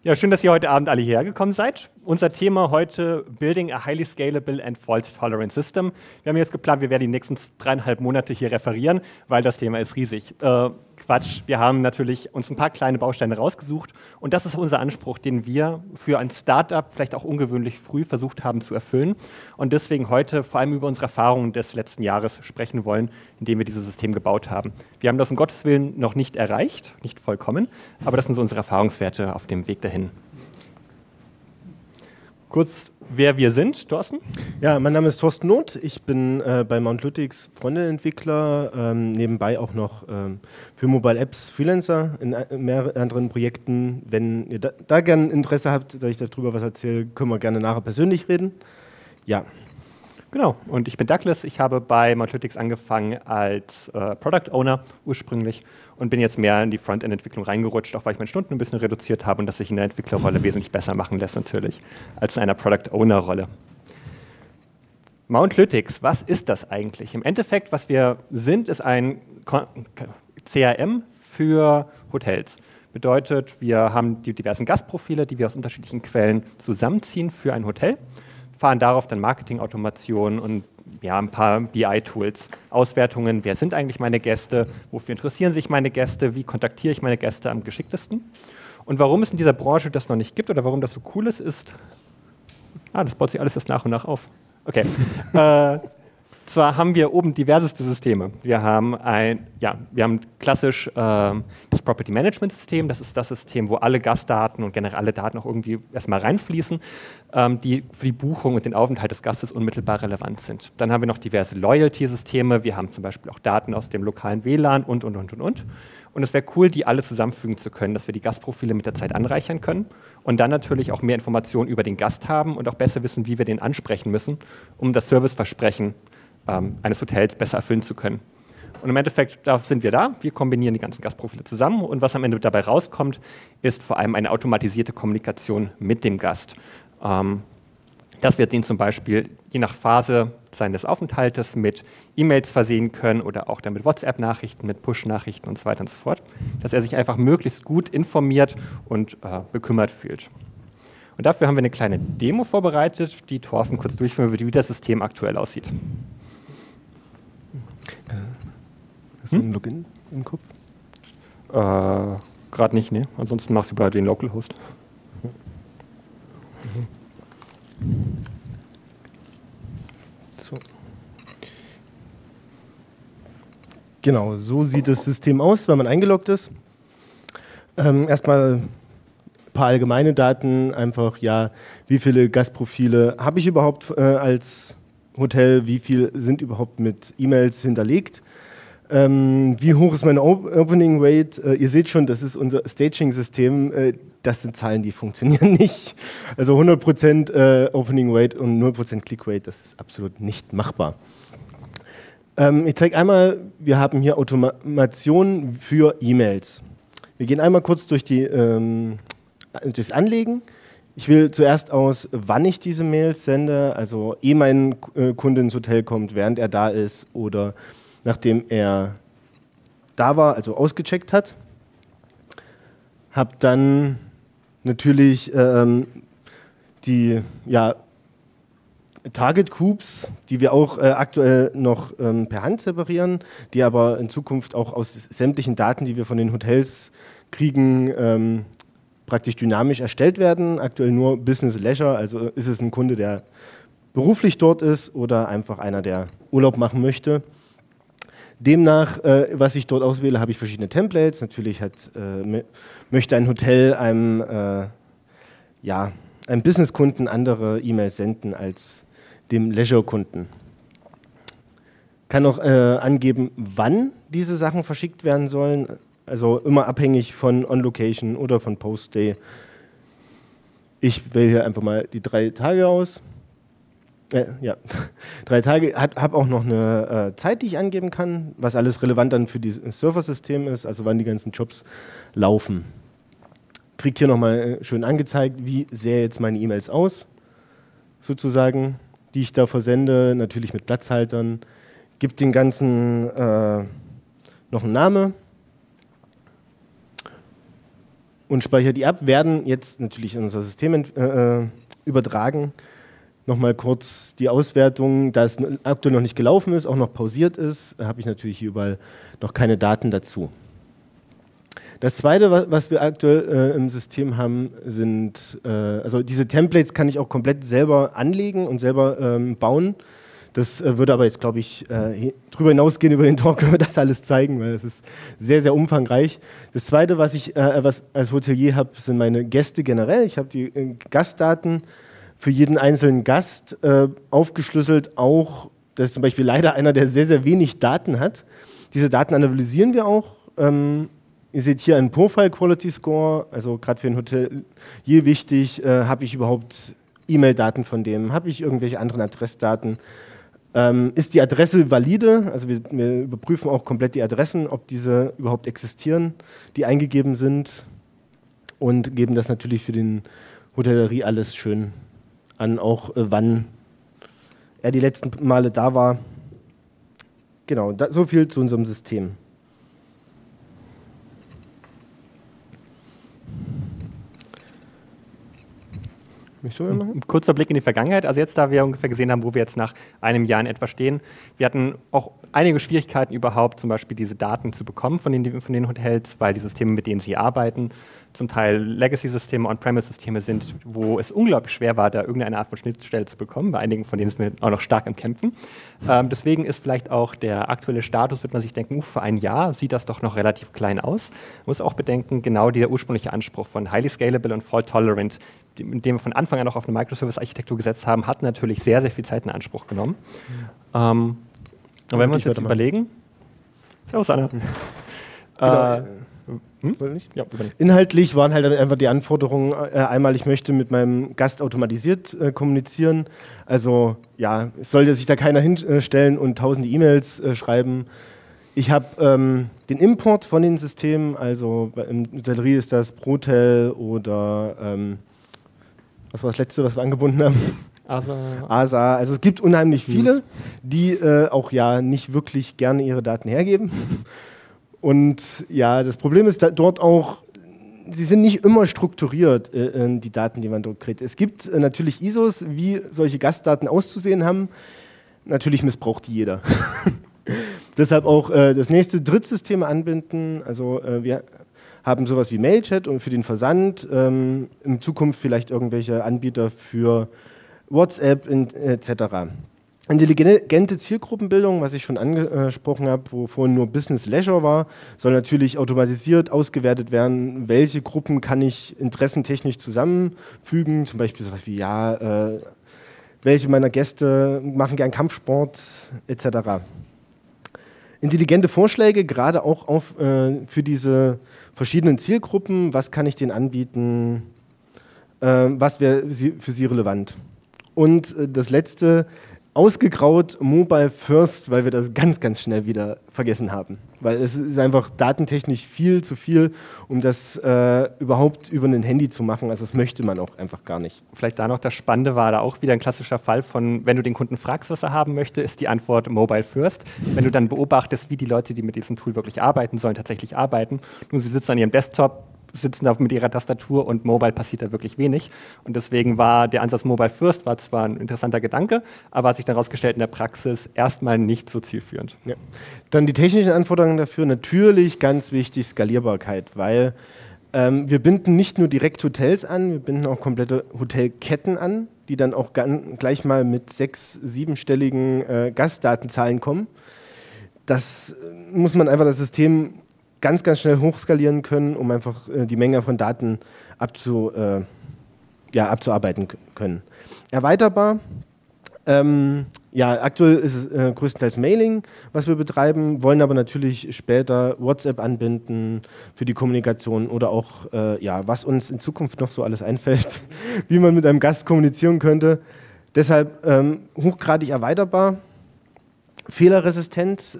Ja, schön, dass ihr heute Abend alle hierher gekommen seid. Unser Thema heute: Building a highly scalable and fault-tolerant system. Wir haben jetzt geplant, wir werden die nächsten 3,5 Monate hier referieren, weil das Thema ist riesig. Quatsch, wir haben natürlich uns ein paar kleine Bausteine rausgesucht und das ist unser Anspruch, den wir für ein Startup vielleicht auch ungewöhnlich früh versucht haben zu erfüllen und deswegen heute vor allem über unsere Erfahrungen des letzten Jahres sprechen wollen, indem wir dieses System gebaut haben. Wir haben das um Gottes Willen noch nicht erreicht, nicht vollkommen, aber das sind so unsere Erfahrungswerte auf dem Weg dahin. Kurz, wer wir sind, Thorsten? Ja, mein Name ist Thorsten Noth. Ich bin bei Montlytics Frontend-Entwickler, nebenbei auch noch für Mobile Apps Freelancer in mehreren anderen Projekten. Wenn ihr da gerne Interesse habt, dass ich darüber was erzähle, können wir gerne nachher persönlich reden. Ja. Genau, und ich bin Douglas. Ich habe bei Montlytics angefangen als Product Owner ursprünglich und bin jetzt mehr in die Frontend-Entwicklung reingerutscht, auch weil ich meine Stunden ein bisschen reduziert habe und das sich in der Entwicklerrolle wesentlich besser machen lässt natürlich, als in einer Product Owner-Rolle. Montlytics, was ist das eigentlich? Im Endeffekt, was wir sind, ist ein CRM für Hotels. Bedeutet, wir haben die diversen Gastprofile, die wir aus unterschiedlichen Quellen zusammenziehen für ein Hotel, fahren darauf dann Marketing-Automation und ja, ein paar BI-Tools, Auswertungen, wer sind eigentlich meine Gäste, wofür interessieren sich meine Gäste, wie kontaktiere ich meine Gäste am geschicktesten. Und warum es in dieser Branche das noch nicht gibt oder warum das so cool ist, das baut sich alles erst nach und nach auf. Okay. Zwar haben wir oben diverseste Systeme. Wir haben klassisch das Property Management System. Das ist das System, wo alle Gastdaten und generell alle Daten auch irgendwie erstmal reinfließen, die für die Buchung und den Aufenthalt des Gastes unmittelbar relevant sind. Dann haben wir noch diverse Loyalty-Systeme. Wir haben zum Beispiel auch Daten aus dem lokalen WLAN und. Und es wäre cool, die alle zusammenfügen zu können, dass wir die Gastprofile mit der Zeit anreichern können und dann natürlich auch mehr Informationen über den Gast haben und auch besser wissen, wie wir den ansprechen müssen, um das Serviceversprechen eines Hotels besser erfüllen zu können. Und im Endeffekt, da sind wir da, wir kombinieren die ganzen Gastprofile zusammen und was am Ende dabei rauskommt, ist vor allem eine automatisierte Kommunikation mit dem Gast. Dass wir den zum Beispiel je nach Phase seines Aufenthaltes mit E-Mails versehen können oder auch dann mit WhatsApp-Nachrichten, mit Push-Nachrichten und so weiter und so fort, dass er sich einfach möglichst gut informiert und bekümmert fühlt. Und dafür haben wir eine kleine Demo vorbereitet, die Thorsten kurz durchführen wird, wie das System aktuell aussieht. Hast du ein Login im Kopf? Gerade nicht, ne? Ansonsten machst du bei den Localhost. So. Genau, so sieht das System aus, wenn man eingeloggt ist. Erstmal ein paar allgemeine Daten, einfach, ja, wie viele Gastprofile habe ich überhaupt als Hotel, wie viel sind überhaupt mit E-Mails hinterlegt, wie hoch ist meine Opening Rate, ihr seht schon, das ist unser Staging-System, das sind Zahlen, die funktionieren nicht, also 100% Opening Rate und 0% Click Rate, das ist absolut nicht machbar. Ich zeige einmal, wir haben hier Automation für E-Mails. Wir gehen einmal kurz durch durchs Anlegen. Ich wähle zuerst aus, wann ich diese Mails sende, also ehe mein Kunde ins Hotel kommt, während er da ist oder nachdem er da war, also ausgecheckt hat. Habe dann natürlich die Target Groups, die wir auch aktuell noch per Hand separieren, die aber in Zukunft auch aus sämtlichen Daten, die wir von den Hotels kriegen, praktisch dynamisch erstellt werden. Aktuell nur Business Leisure, also ist es ein Kunde, der beruflich dort ist oder einfach einer, der Urlaub machen möchte. Demnach, was ich dort auswähle, habe ich verschiedene Templates. Natürlich möchte ein Hotel einem Business-Kunden andere E-Mails senden als dem Leisure-Kunden. Kann auch angeben, wann diese Sachen verschickt werden sollen. Also immer abhängig von On-Location oder von Post-Day. Ich wähle hier einfach mal die 3 Tage aus. 3 Tage. Habe auch noch eine Zeit, die ich angeben kann, was alles relevant dann für das Serversystem ist, also wann die ganzen Jobs laufen. Kriegt hier nochmal schön angezeigt, wie sähe jetzt meine E-Mails aus, sozusagen, die ich da versende, natürlich mit Platzhaltern. Gibt den ganzen noch einen Namen. und speichere die ab, werden jetzt natürlich in unser System übertragen. Nochmal kurz die Auswertung, da es aktuell noch nicht gelaufen ist, auch noch pausiert ist, habe ich natürlich hier überall noch keine Daten dazu. Das Zweite, was wir aktuell im System haben, sind, also diese Templates kann ich auch komplett selber anlegen und selber bauen. Das würde aber jetzt, glaube ich, drüber hinausgehen über den Talk, können wir das alles zeigen, weil es ist sehr, sehr umfangreich. Das Zweite, was ich als Hotelier habe, sind meine Gäste generell. Ich habe die Gastdaten für jeden einzelnen Gast aufgeschlüsselt, auch, das ist zum Beispiel leider einer, der sehr, sehr wenig Daten hat. Diese Daten analysieren wir auch. Ihr seht hier einen Profile Quality Score, also gerade für ein Hotelier wichtig, habe ich überhaupt E-Mail-Daten von dem, habe ich irgendwelche anderen Adressdaten. Ist die Adresse valide? Also wir überprüfen auch komplett die Adressen, ob diese überhaupt existieren, die eingegeben sind, und geben das natürlich für den Hotellerie alles schön an, auch wann er die letzten Male da war. Genau, so viel zu unserem System. Ein kurzer Blick in die Vergangenheit. Also jetzt, da wir ungefähr gesehen haben, wo wir jetzt nach einem Jahr in etwa stehen. Wir hatten auch einige Schwierigkeiten überhaupt, zum Beispiel diese Daten zu bekommen von den Hotels, weil die Systeme, mit denen sie arbeiten, zum Teil Legacy-Systeme, On-Premise-Systeme sind, wo es unglaublich schwer war, da irgendeine Art von Schnittstelle zu bekommen. Bei einigen von denen sind wir auch noch stark am Kämpfen. Deswegen ist vielleicht auch der aktuelle Status, wird man sich denken, für ein Jahr sieht das doch noch relativ klein aus. Man muss auch bedenken, genau der ursprüngliche Anspruch von Highly Scalable und Fault Tolerant, mit dem wir von Anfang an auch auf eine Microservice-Architektur gesetzt haben, hat natürlich sehr, sehr viel Zeit in Anspruch genommen. Und wenn wir uns jetzt überlegen... Servus, Anna. Ja, inhaltlich waren halt dann einfach die Anforderungen, einmal, ich möchte mit meinem Gast automatisiert kommunizieren, also ja, es sollte sich da keiner hinstellen und tausende E-Mails schreiben. Ich habe den Import von den Systemen, also in Hotellerie ist das Protel oder was war das letzte, was wir angebunden haben? ASA. Also es gibt unheimlich viele, die auch ja nicht wirklich gerne ihre Daten hergeben. Und ja, das Problem ist dort auch, sie sind nicht immer strukturiert, die Daten, die man dort kriegt. Es gibt natürlich ISOs, wie solche Gastdaten auszusehen haben. Natürlich missbraucht die jeder. Deshalb auch das nächste Drittsysteme anbinden. Also wir haben sowas wie Mailchat und für den Versand. In Zukunft vielleicht irgendwelche Anbieter für WhatsApp etc. Intelligente Zielgruppenbildung, was ich schon angesprochen habe, wo vorhin nur Business Leisure war, soll natürlich automatisiert ausgewertet werden, welche Gruppen kann ich interessentechnisch zusammenfügen, zum Beispiel sowas wie, ja, welche meiner Gäste machen gern Kampfsport, etc. Intelligente Vorschläge, gerade auch für diese verschiedenen Zielgruppen, was kann ich denen anbieten, was wäre für sie relevant. Und das letzte, ausgegraut Mobile First, weil wir das ganz, ganz schnell wieder vergessen haben. Weil es ist einfach datentechnisch viel zu viel, um das überhaupt über ein Handy zu machen. Also das möchte man auch einfach gar nicht. Vielleicht da noch das Spannende war da auch wieder ein klassischer Fall von, wenn du den Kunden fragst, was er haben möchte, ist die Antwort Mobile First. Wenn du dann beobachtest, wie die Leute, die mit diesem Tool wirklich arbeiten sollen, tatsächlich arbeiten, nun, sie sitzen an ihrem Desktop, sitzen da mit ihrer Tastatur und Mobile passiert da wirklich wenig. Und deswegen war der Ansatz Mobile First war zwar ein interessanter Gedanke, aber hat sich dann herausgestellt in der Praxis erstmal nicht so zielführend. Ja. Dann die technischen Anforderungen dafür, natürlich ganz wichtig Skalierbarkeit, weil wir binden nicht nur direkt Hotels an, wir binden auch komplette Hotelketten an, die dann auch gleich mal mit 6-, 7-stelligen Gastdatenzahlen kommen. Das muss man einfach das System ganz, ganz schnell hochskalieren können, um einfach die Menge von Daten abzuarbeiten können. Erweiterbar. Ja, aktuell ist es größtenteils Mailing, was wir betreiben, wollen aber natürlich später WhatsApp anbinden für die Kommunikation oder auch, was uns in Zukunft noch so alles einfällt, wie man mit einem Gast kommunizieren könnte. Deshalb hochgradig erweiterbar, fehlerresistent,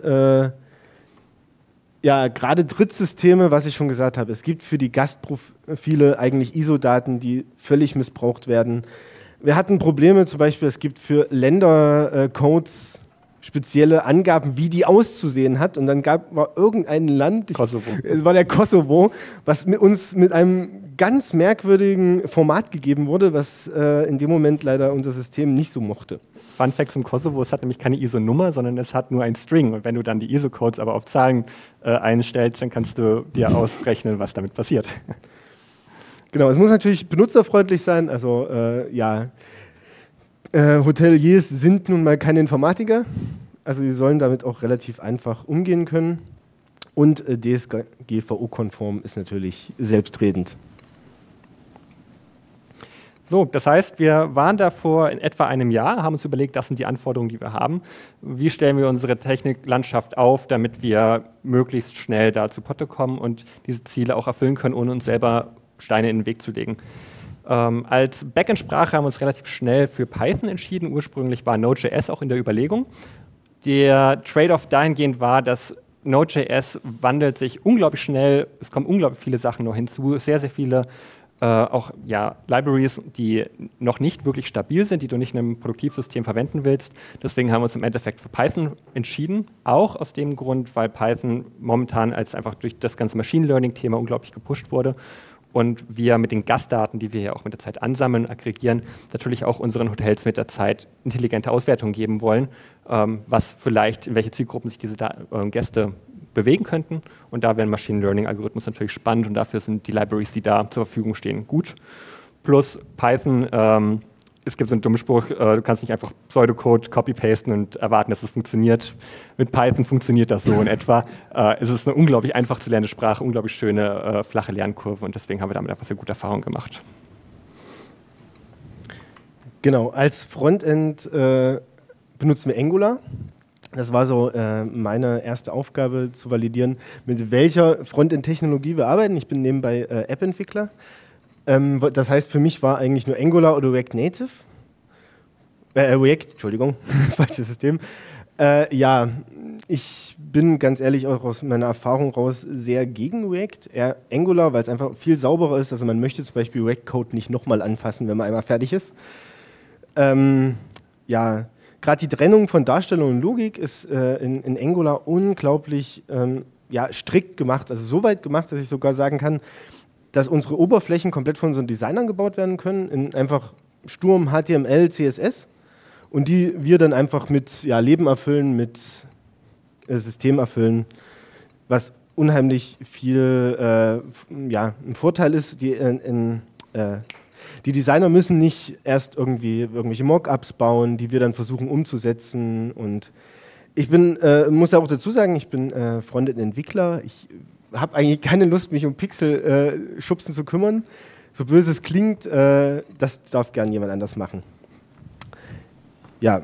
ja, gerade Drittsysteme, was ich schon gesagt habe, es gibt für die Gastprofile eigentlich ISO-Daten, die völlig missbraucht werden. Wir hatten Probleme, zum Beispiel, es gibt für Länder Codes, spezielle Angaben, wie die auszusehen hat. Und dann war irgendein Land, Kosovo. Es war der Kosovo, was uns mit einem ganz merkwürdigen Format gegeben wurde, was in dem Moment leider unser System nicht so mochte. Fun Fact zum Kosovo, es hat nämlich keine ISO-Nummer, sondern es hat nur ein String. Und wenn du dann die ISO-Codes aber auf Zahlen einstellst, dann kannst du dir ausrechnen, was damit passiert. Genau, es muss natürlich benutzerfreundlich sein. Also Hoteliers sind nun mal keine Informatiker. Also die sollen damit auch relativ einfach umgehen können. Und DSGVO-konform ist natürlich selbstredend. So, das heißt, wir waren da vor in etwa einem Jahr, haben uns überlegt, das sind die Anforderungen, die wir haben. Wie stellen wir unsere Techniklandschaft auf, damit wir möglichst schnell da zu Potte kommen und diese Ziele auch erfüllen können, ohne uns selber Steine in den Weg zu legen. Als Backend-Sprache haben wir uns relativ schnell für Python entschieden. Ursprünglich war Node.js auch in der Überlegung. Der Trade-off dahingehend war, dass Node.js wandelt sich unglaublich schnell, es kommen unglaublich viele Sachen noch hinzu, sehr, sehr viele Libraries, die noch nicht wirklich stabil sind, die du nicht in einem Produktivsystem verwenden willst. Deswegen haben wir uns im Endeffekt für Python entschieden, auch aus dem Grund, weil Python momentan als einfach durch das ganze Machine Learning-Thema unglaublich gepusht wurde und wir mit den Gastdaten, die wir ja auch mit der Zeit ansammeln, aggregieren, natürlich auch unseren Hotels mit der Zeit intelligente Auswertungen geben wollen, was vielleicht, in welche Zielgruppen sich diese Gäste bewegen könnten. Und da wären Machine Learning-Algorithmus natürlich spannend und dafür sind die Libraries, die da zur Verfügung stehen, gut. Plus Python, es gibt so einen dummen Spruch, du kannst nicht einfach Pseudocode copy-pasten und erwarten, dass es funktioniert. Mit Python funktioniert das so in etwa. Es ist eine unglaublich einfach zu lernende Sprache, unglaublich schöne, flache Lernkurve und deswegen haben wir damit einfach sehr gute Erfahrungen gemacht. Genau, als Frontend benutzen wir Angular. Das war so meine erste Aufgabe, zu validieren, mit welcher Frontend-Technologie wir arbeiten. Ich bin nebenbei App-Entwickler. Das heißt, für mich war eigentlich nur Angular oder React Native. React, Entschuldigung, falsches System. Ich bin ganz ehrlich auch aus meiner Erfahrung raus sehr gegen React. Eher Angular, weil es einfach viel sauberer ist. Also man möchte zum Beispiel React-Code nicht nochmal anfassen, wenn man einmal fertig ist. Gerade die Trennung von Darstellung und Logik ist in Angular unglaublich strikt gemacht, also so weit gemacht, dass ich sogar sagen kann, dass unsere Oberflächen komplett von unseren Designern gebaut werden können, in einfach sturem HTML, CSS und die wir dann einfach mit Leben erfüllen, mit System erfüllen, was unheimlich viel ein Vorteil ist. Die Designer müssen nicht erst irgendwelche Mockups bauen, die wir dann versuchen umzusetzen. Und ich muss auch dazu sagen, ich bin Frontend-Entwickler. Ich habe eigentlich keine Lust, mich um Pixel-Schubsen zu kümmern. So böse es klingt, das darf gern jemand anders machen. Ja.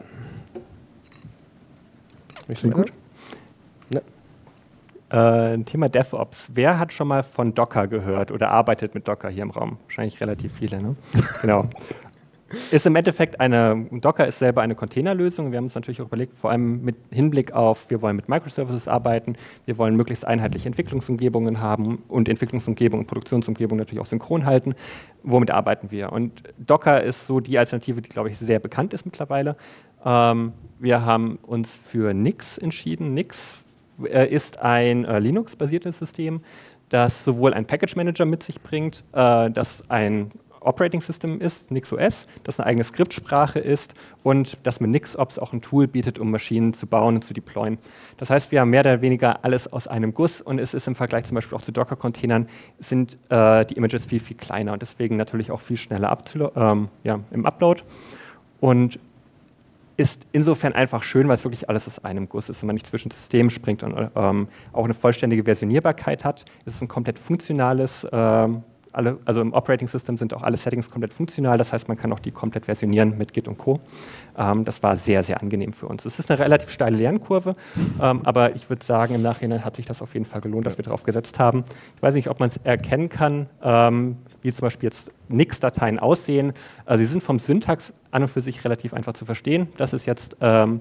Klingt gut. Thema DevOps. Wer hat schon mal von Docker gehört oder arbeitet mit Docker hier im Raum? Wahrscheinlich relativ viele, ne? Genau. Ist im Endeffekt Docker ist selber eine Containerlösung. Wir haben uns natürlich auch überlegt, vor allem mit Hinblick auf, wir wollen mit Microservices arbeiten, wir wollen möglichst einheitliche Entwicklungsumgebungen haben und Entwicklungsumgebung und Produktionsumgebung natürlich auch synchron halten. Womit arbeiten wir? Und Docker ist so die Alternative, die, glaube ich, sehr bekannt ist mittlerweile. Wir haben uns für Nix entschieden. Nix ist ein Linux-basiertes System, das sowohl einen Package Manager mit sich bringt, das ein Operating System ist, NixOS, das eine eigene Skriptsprache ist und das mit NixOps auch ein Tool bietet, um Maschinen zu bauen und zu deployen. Das heißt, wir haben mehr oder weniger alles aus einem Guss und es ist im Vergleich zum Beispiel auch zu Docker-Containern sind die Images viel, viel kleiner und deswegen natürlich auch viel schneller im Upload und ist insofern einfach schön, weil es wirklich alles aus einem Guss ist und man nicht zwischen Systemen springt und auch eine vollständige Versionierbarkeit hat. Es ist ein komplett funktionales also im Operating System sind auch alle Settings komplett funktional, das heißt, man kann auch die komplett versionieren mit Git und Co. Das war sehr, sehr angenehm für uns. Es ist eine relativ steile Lernkurve, aber ich würde sagen, im Nachhinein hat sich das auf jeden Fall gelohnt, dass wir darauf gesetzt haben. Ich weiß nicht, ob man es erkennen kann, wie zum Beispiel jetzt Nix-Dateien aussehen. Sie sind vom Syntax an und für sich relativ einfach zu verstehen. Das ist jetzt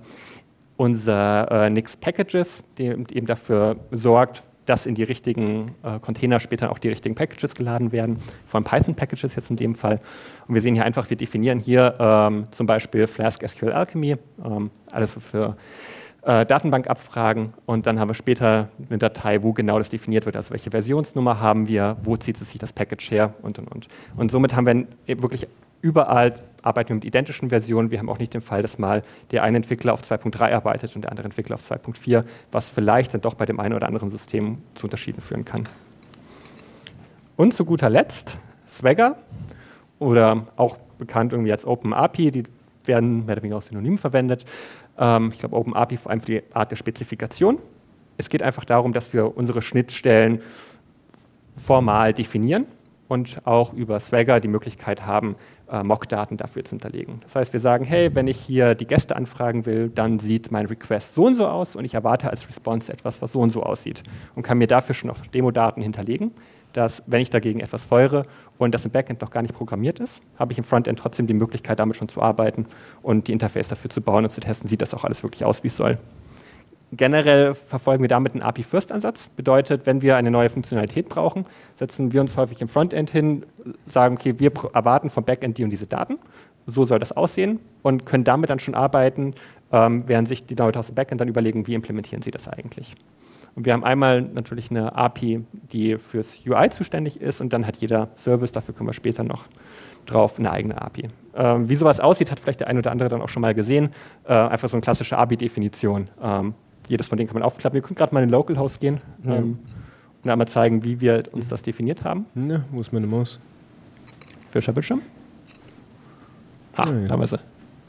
unser Nix-Packages, der eben dafür sorgt, dass in die richtigen Container später auch die richtigen Packages geladen werden, vor allem Python-Packages jetzt in dem Fall. Und wir sehen hier einfach, wir definieren hier zum Beispiel Flask SQL Alchemy, alles so für Datenbank abfragen und dann haben wir später eine Datei, wo genau das definiert wird, also welche Versionsnummer haben wir, wo zieht es sich das Package her und. Und somit haben wir wirklich überall, arbeiten wir mit identischen Versionen. Wir haben auch nicht den Fall, dass mal der eine Entwickler auf 2.3 arbeitet und der andere Entwickler auf 2.4, was vielleicht dann doch bei dem einen oder anderen System zu Unterschieden führen kann. Und zu guter Letzt Swagger oder auch bekannt irgendwie als OpenAPI, die werden mehr oder weniger aus Synonymen verwendet. Ich glaube, OpenAPI vor allem für die Art der Spezifikation. Es geht einfach darum, dass wir unsere Schnittstellen formal definieren und auch über Swagger die Möglichkeit haben, Mock-Daten dafür zu hinterlegen. Das heißt, wir sagen, hey, wenn ich hier die Gäste anfragen will, dann sieht mein Request so und so aus und ich erwarte als Response etwas, was so und so aussieht und kann mir dafür schon auch Demo-Daten hinterlegen, dass, wenn ich dagegen etwas feuere und das im Backend noch gar nicht programmiert ist, habe ich im Frontend trotzdem die Möglichkeit, damit schon zu arbeiten und die Interface dafür zu bauen und zu testen, sieht das auch alles wirklich aus, wie es soll. Generell verfolgen wir damit einen API-First-Ansatz. Bedeutet, wenn wir eine neue Funktionalität brauchen, setzen wir uns häufig im Frontend hin, sagen, okay, wir erwarten vom Backend die und diese Daten, so soll das aussehen und können damit dann schon arbeiten, während sich die Leute aus dem Backend dann überlegen, wie implementieren sie das eigentlich. Und wir haben einmal natürlich eine API, die fürs UI zuständig ist und dann hat jeder Service, dafür kommen wir später noch drauf, eine eigene API. Wie sowas aussieht, hat vielleicht der eine oder andere dann auch schon mal gesehen. Einfach so eine klassische API-Definition. Jedes von denen kann man aufklappen. Wir können gerade mal in Localhost gehen und einmal zeigen, wie wir uns das definiert haben. Ja, wo ist meine Maus? Fischer Bildschirm. Da haben wir sie.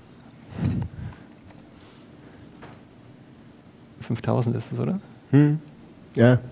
5000 ist es, oder? Ja.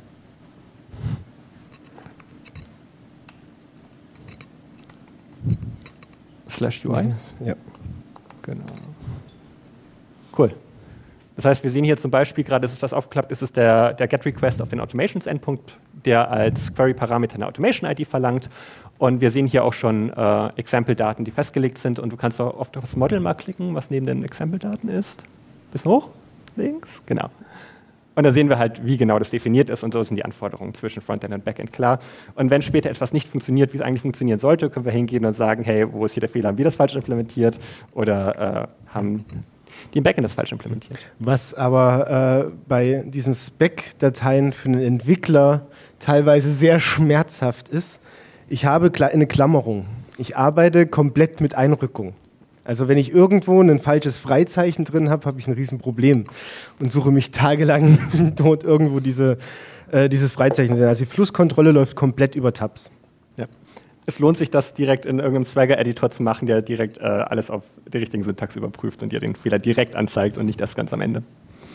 /UI? Ja. Genau. Cool. Das heißt, wir sehen hier zum Beispiel, gerade ist das aufgeklappt, ist es der GET-Request auf den Automations-Endpunkt, der als Query-Parameter eine Automation-ID verlangt. Und wir sehen hier auch schon Example-Daten, die festgelegt sind. Und du kannst auch auf das Model mal klicken, was neben den Example-Daten ist. Bisschen hoch? Links? Genau. Und da sehen wir halt, wie genau das definiert ist und so sind die Anforderungen zwischen Frontend und Backend klar. Und wenn später etwas nicht funktioniert, wie es eigentlich funktionieren sollte, können wir hingehen und sagen, hey, wo ist hier der Fehler, haben wir das falsch implementiert oder haben die im Backend das falsch implementiert. Was aber bei diesen Spec-Dateien für einen Entwickler teilweise sehr schmerzhaft ist, ich habe eine Klammerung. Ich arbeite komplett mit Einrückung. Also wenn ich irgendwo ein falsches Freizeichen drin habe, habe ich ein Riesenproblem und suche mich tagelang dort irgendwo dieses Freizeichen. Also die Flusskontrolle läuft komplett über Tabs. Ja. Es lohnt sich, das direkt in irgendeinem Swagger-Editor zu machen, der direkt alles auf die richtigen Syntax überprüft und dir den Fehler direkt anzeigt und nicht erst ganz am Ende.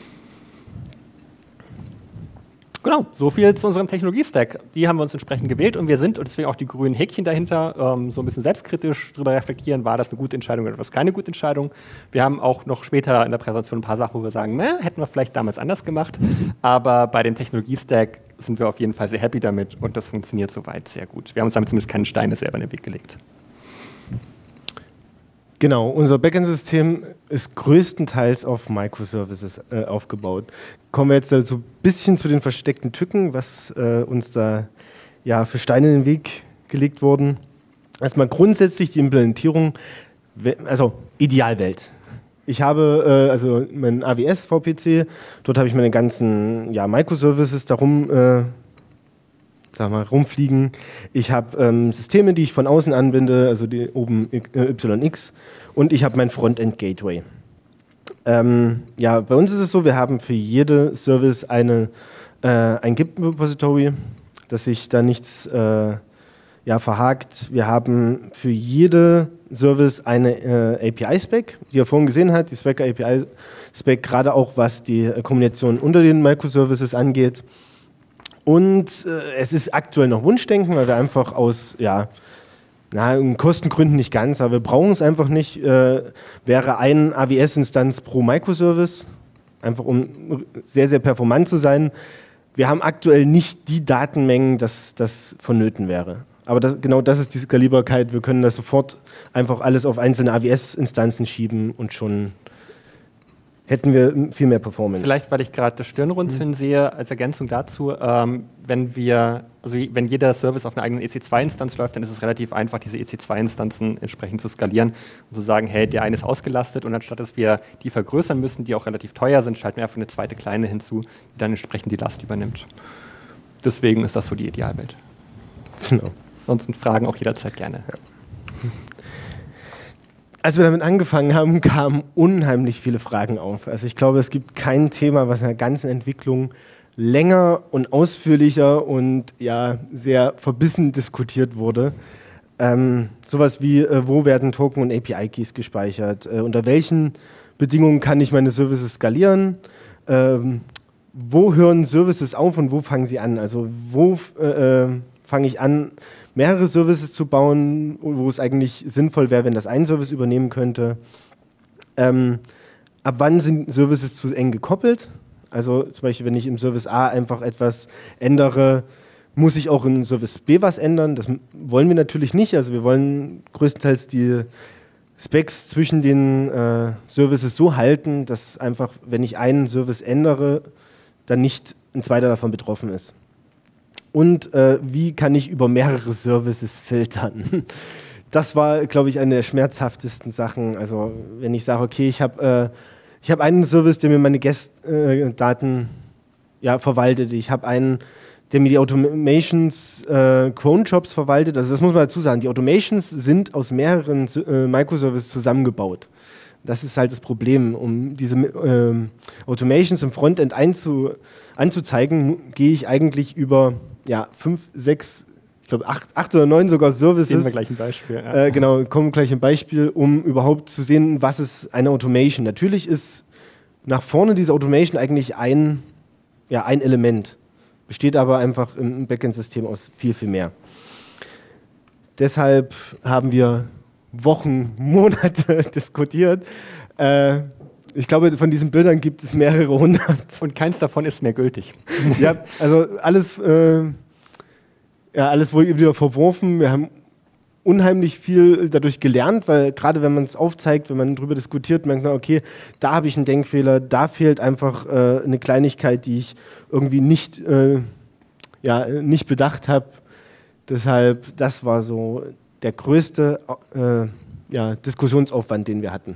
Genau, so viel zu unserem Technologie-Stack. Die haben wir uns entsprechend gewählt und wir sind, und deswegen auch die grünen Häkchen dahinter, so ein bisschen selbstkritisch darüber reflektieren, war das eine gute Entscheidung oder was keine gute Entscheidung. Wir haben auch noch später in der Präsentation ein paar Sachen, wo wir sagen, hätten wir vielleicht damals anders gemacht, aber bei dem Technologie-Stack sind wir auf jeden Fall sehr happy damit und das funktioniert soweit sehr gut. Wir haben uns damit zumindest keine Steine selber in den Weg gelegt. Genau, unser Backend-System ist größtenteils auf Microservices aufgebaut. Kommen wir jetzt so ein bisschen zu den versteckten Tücken, was uns da für Steine in den Weg gelegt wurden. Erstmal grundsätzlich die Implementierung, also Idealwelt. Ich habe also meinen AWS-VPC, dort habe ich meine ganzen Microservices darum rumfliegen. Ich habe Systeme, die ich von außen anbinde, also die oben YX, und ich habe mein Frontend-Gateway. Bei uns ist es so, wir haben für jede Service ein Git-Repository, dass sich da nichts verhakt. Wir haben für jede Service eine API-Spec, die ihr vorhin gesehen habt, die Swagger API-Spec, gerade auch was die Kommunikation unter den Microservices angeht. Und es ist aktuell noch Wunschdenken, weil wir einfach aus Kostengründen nicht ganz, aber wir brauchen es einfach nicht. Wäre eine AWS-Instanz pro Microservice, einfach um sehr, sehr performant zu sein. Wir haben aktuell nicht die Datenmengen, dass das vonnöten wäre. Aber genau das ist die Skalierbarkeit. Wir können das sofort einfach alles auf einzelne AWS-Instanzen schieben und schon hätten wir viel mehr Performance. Vielleicht, weil ich gerade das Stirnrunzeln sehe, als Ergänzung dazu, wenn jeder Service auf einer eigenen EC2-Instanz läuft, dann ist es relativ einfach, diese EC2-Instanzen entsprechend zu skalieren und zu sagen, hey, der eine ist ausgelastet und anstatt dass wir die vergrößern müssen, die auch relativ teuer sind, schalten wir einfach eine zweite kleine hinzu, die dann entsprechend die Last übernimmt. Deswegen ist das so die Idealwelt. Genau. Ansonsten Fragen auch jederzeit gerne. Ja. Als wir damit angefangen haben, kamen unheimlich viele Fragen auf. Also ich glaube, es gibt kein Thema, was in der ganzen Entwicklung länger und ausführlicher und ja sehr verbissen diskutiert wurde. Sowas wie, wo werden Token und API-Keys gespeichert? Unter welchen Bedingungen kann ich meine Services skalieren? Wo hören Services auf und wo fangen sie an? Also wo fange ich an, mehrere Services zu bauen, wo es eigentlich sinnvoll wäre, wenn das ein Service übernehmen könnte. Ab wann sind Services zu eng gekoppelt? Also zum Beispiel, wenn ich im Service A einfach etwas ändere, muss ich auch in Service B was ändern. Das wollen wir natürlich nicht. Also wir wollen größtenteils die Specs zwischen den Services so halten, dass einfach, wenn ich einen Service ändere, dann nicht ein zweiter davon betroffen ist. Und wie kann ich über mehrere Services filtern? Das war, glaube ich, eine der schmerzhaftesten Sachen. Also wenn ich sage, okay, ich habe einen Service, der mir meine Guest-Daten verwaltet. Ich habe einen, der mir die Automations, Cron-Jobs verwaltet. Also das muss man dazu sagen. Die Automations sind aus mehreren Microservices zusammengebaut. Das ist halt das Problem. Um diese Automations im Frontend anzuzeigen, gehe ich eigentlich über 5, 6, ich glaube 8 oder 9 sogar Services. Sehen wir gleich ein Beispiel. Ja. Genau, kommen gleich ein Beispiel, um überhaupt zu sehen, was ist eine Automation. Natürlich ist nach vorne diese Automation eigentlich ein Element, besteht aber einfach im Backend-System aus viel, viel mehr. Deshalb haben wir Wochen, Monate diskutiert. Ich glaube, von diesen Bildern gibt es mehrere hundert. Und keins davon ist mehr gültig. Ja, also alles wurde wieder verworfen. Wir haben unheimlich viel dadurch gelernt, weil gerade wenn man es aufzeigt, wenn man darüber diskutiert, merkt man, okay, da habe ich einen Denkfehler, da fehlt einfach eine Kleinigkeit, die ich irgendwie nicht bedacht habe. Deshalb, das war so der größte Diskussionsaufwand, den wir hatten.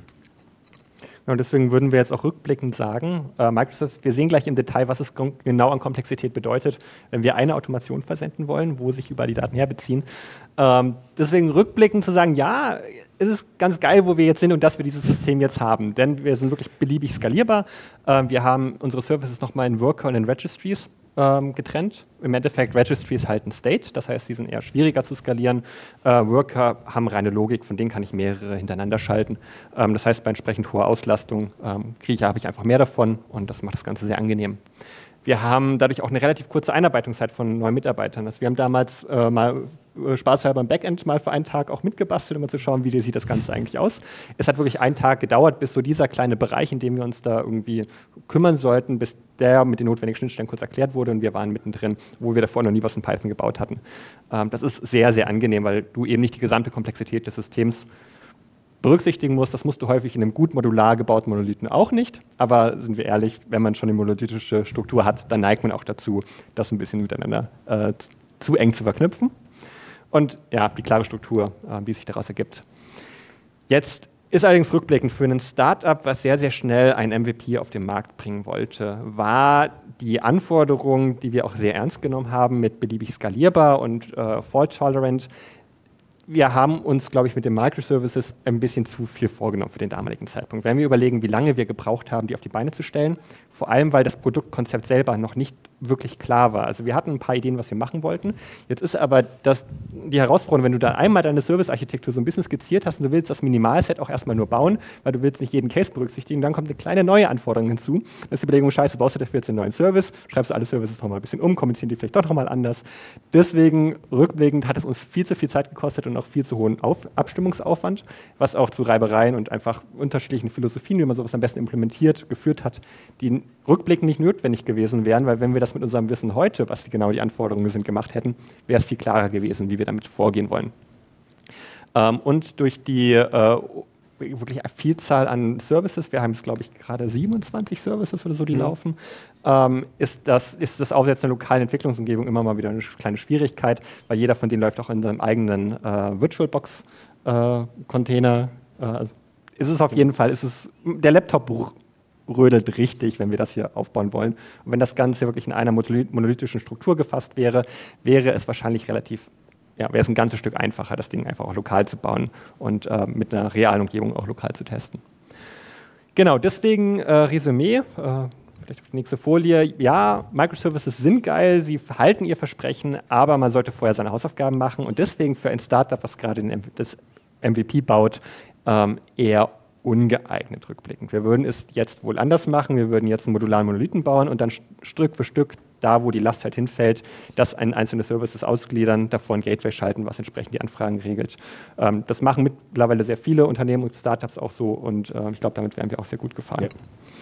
Und deswegen würden wir jetzt auch rückblickend sagen, Microsoft, wir sehen gleich im Detail, was es genau an Komplexität bedeutet, wenn wir eine Automation versenden wollen, wo sich überall die Daten herbeziehen. Deswegen rückblickend zu sagen, ja, es ist ganz geil, wo wir jetzt sind und dass wir dieses System jetzt haben. Denn wir sind wirklich beliebig skalierbar. Wir haben unsere Services nochmal in Worker und in Registries getrennt. Im Endeffekt, Registries halten State, das heißt, die sind eher schwieriger zu skalieren. Worker haben reine Logik, von denen kann ich mehrere hintereinander schalten. Das heißt, bei entsprechend hoher Auslastung habe ich einfach mehr davon und das macht das Ganze sehr angenehm. Wir haben dadurch auch eine relativ kurze Einarbeitungszeit von neuen Mitarbeitern. Also wir haben damals mal spaßhalber im Backend mal für einen Tag auch mitgebastelt, um mal zu schauen, wie sieht das Ganze eigentlich aus. Es hat wirklich einen Tag gedauert, bis so dieser kleine Bereich, in dem wir uns da irgendwie kümmern sollten, bis der mit den notwendigen Schnittstellen kurz erklärt wurde und wir waren mittendrin, wo wir davor noch nie was in Python gebaut hatten. Das ist sehr, sehr angenehm, weil du eben nicht die gesamte Komplexität des Systems berücksichtigen musst. Das musst du häufig in einem gut modular gebauten Monolithen auch nicht. Aber sind wir ehrlich, wenn man schon eine monolithische Struktur hat, dann neigt man auch dazu, das ein bisschen miteinander zu eng zu verknüpfen. Und ja, die klare Struktur, die sich daraus ergibt. Jetzt ist allerdings rückblickend für ein Startup, was sehr, sehr schnell ein MVP auf den Markt bringen wollte, war die Anforderung, die wir auch sehr ernst genommen haben, mit beliebig skalierbar und fault-tolerant. Wir haben uns, glaube ich, mit den Microservices ein bisschen zu viel vorgenommen für den damaligen Zeitpunkt. Wenn wir überlegen, wie lange wir gebraucht haben, die auf die Beine zu stellen, vor allem, weil das Produktkonzept selber noch nicht wirklich klar war. Also wir hatten ein paar Ideen, was wir machen wollten. Jetzt ist aber die Herausforderung, wenn du da einmal deine Service-Architektur so ein bisschen skizziert hast und du willst das Minimalset auch erstmal nur bauen, weil du willst nicht jeden Case berücksichtigen, dann kommt eine kleine neue Anforderung hinzu. Dann ist die Überlegung, scheiße, baust du dafür jetzt einen neuen Service, schreibst du alle Services nochmal ein bisschen um, kommunizieren die vielleicht doch nochmal anders. Deswegen, rückblickend, hat es uns viel zu viel Zeit gekostet und auch viel zu hohen Abstimmungsaufwand, was auch zu Reibereien und einfach unterschiedlichen Philosophien, wie man sowas am besten implementiert, geführt hat, die rückblickend nicht notwendig gewesen wären, weil wenn wir das mit unserem Wissen heute, was genau die Anforderungen sind, gemacht hätten, wäre es viel klarer gewesen, wie wir damit vorgehen wollen. Und durch die wirklich eine Vielzahl an Services, wir haben jetzt, glaube ich, gerade 27 Services oder so, die laufen, ist das Aufsetzen der lokalen Entwicklungsumgebung immer mal wieder eine kleine Schwierigkeit, weil jeder von denen läuft auch in seinem eigenen VirtualBox-Container. Ist es auf jeden Fall, der Laptop rödelt richtig, wenn wir das hier aufbauen wollen. Und wenn das Ganze wirklich in einer monolithischen Struktur gefasst wäre, wäre es wahrscheinlich wäre es ein ganzes Stück einfacher, das Ding einfach auch lokal zu bauen und mit einer realen Umgebung auch lokal zu testen. Genau, deswegen Resümee, vielleicht auf die nächste Folie. Ja, Microservices sind geil, sie halten ihr Versprechen, aber man sollte vorher seine Hausaufgaben machen und deswegen für ein Startup, was gerade das MVP baut, eher ungeeignet rückblickend. Wir würden es jetzt wohl anders machen, wir würden jetzt einen modularen Monolithen bauen und dann Stück für Stück, da wo die Last halt hinfällt, das in einzelne Services ausgliedern, davor ein Gateway schalten, was entsprechend die Anfragen regelt. Das machen mittlerweile sehr viele Unternehmen und Startups auch so und ich glaube, damit wären wir auch sehr gut gefahren. Ja.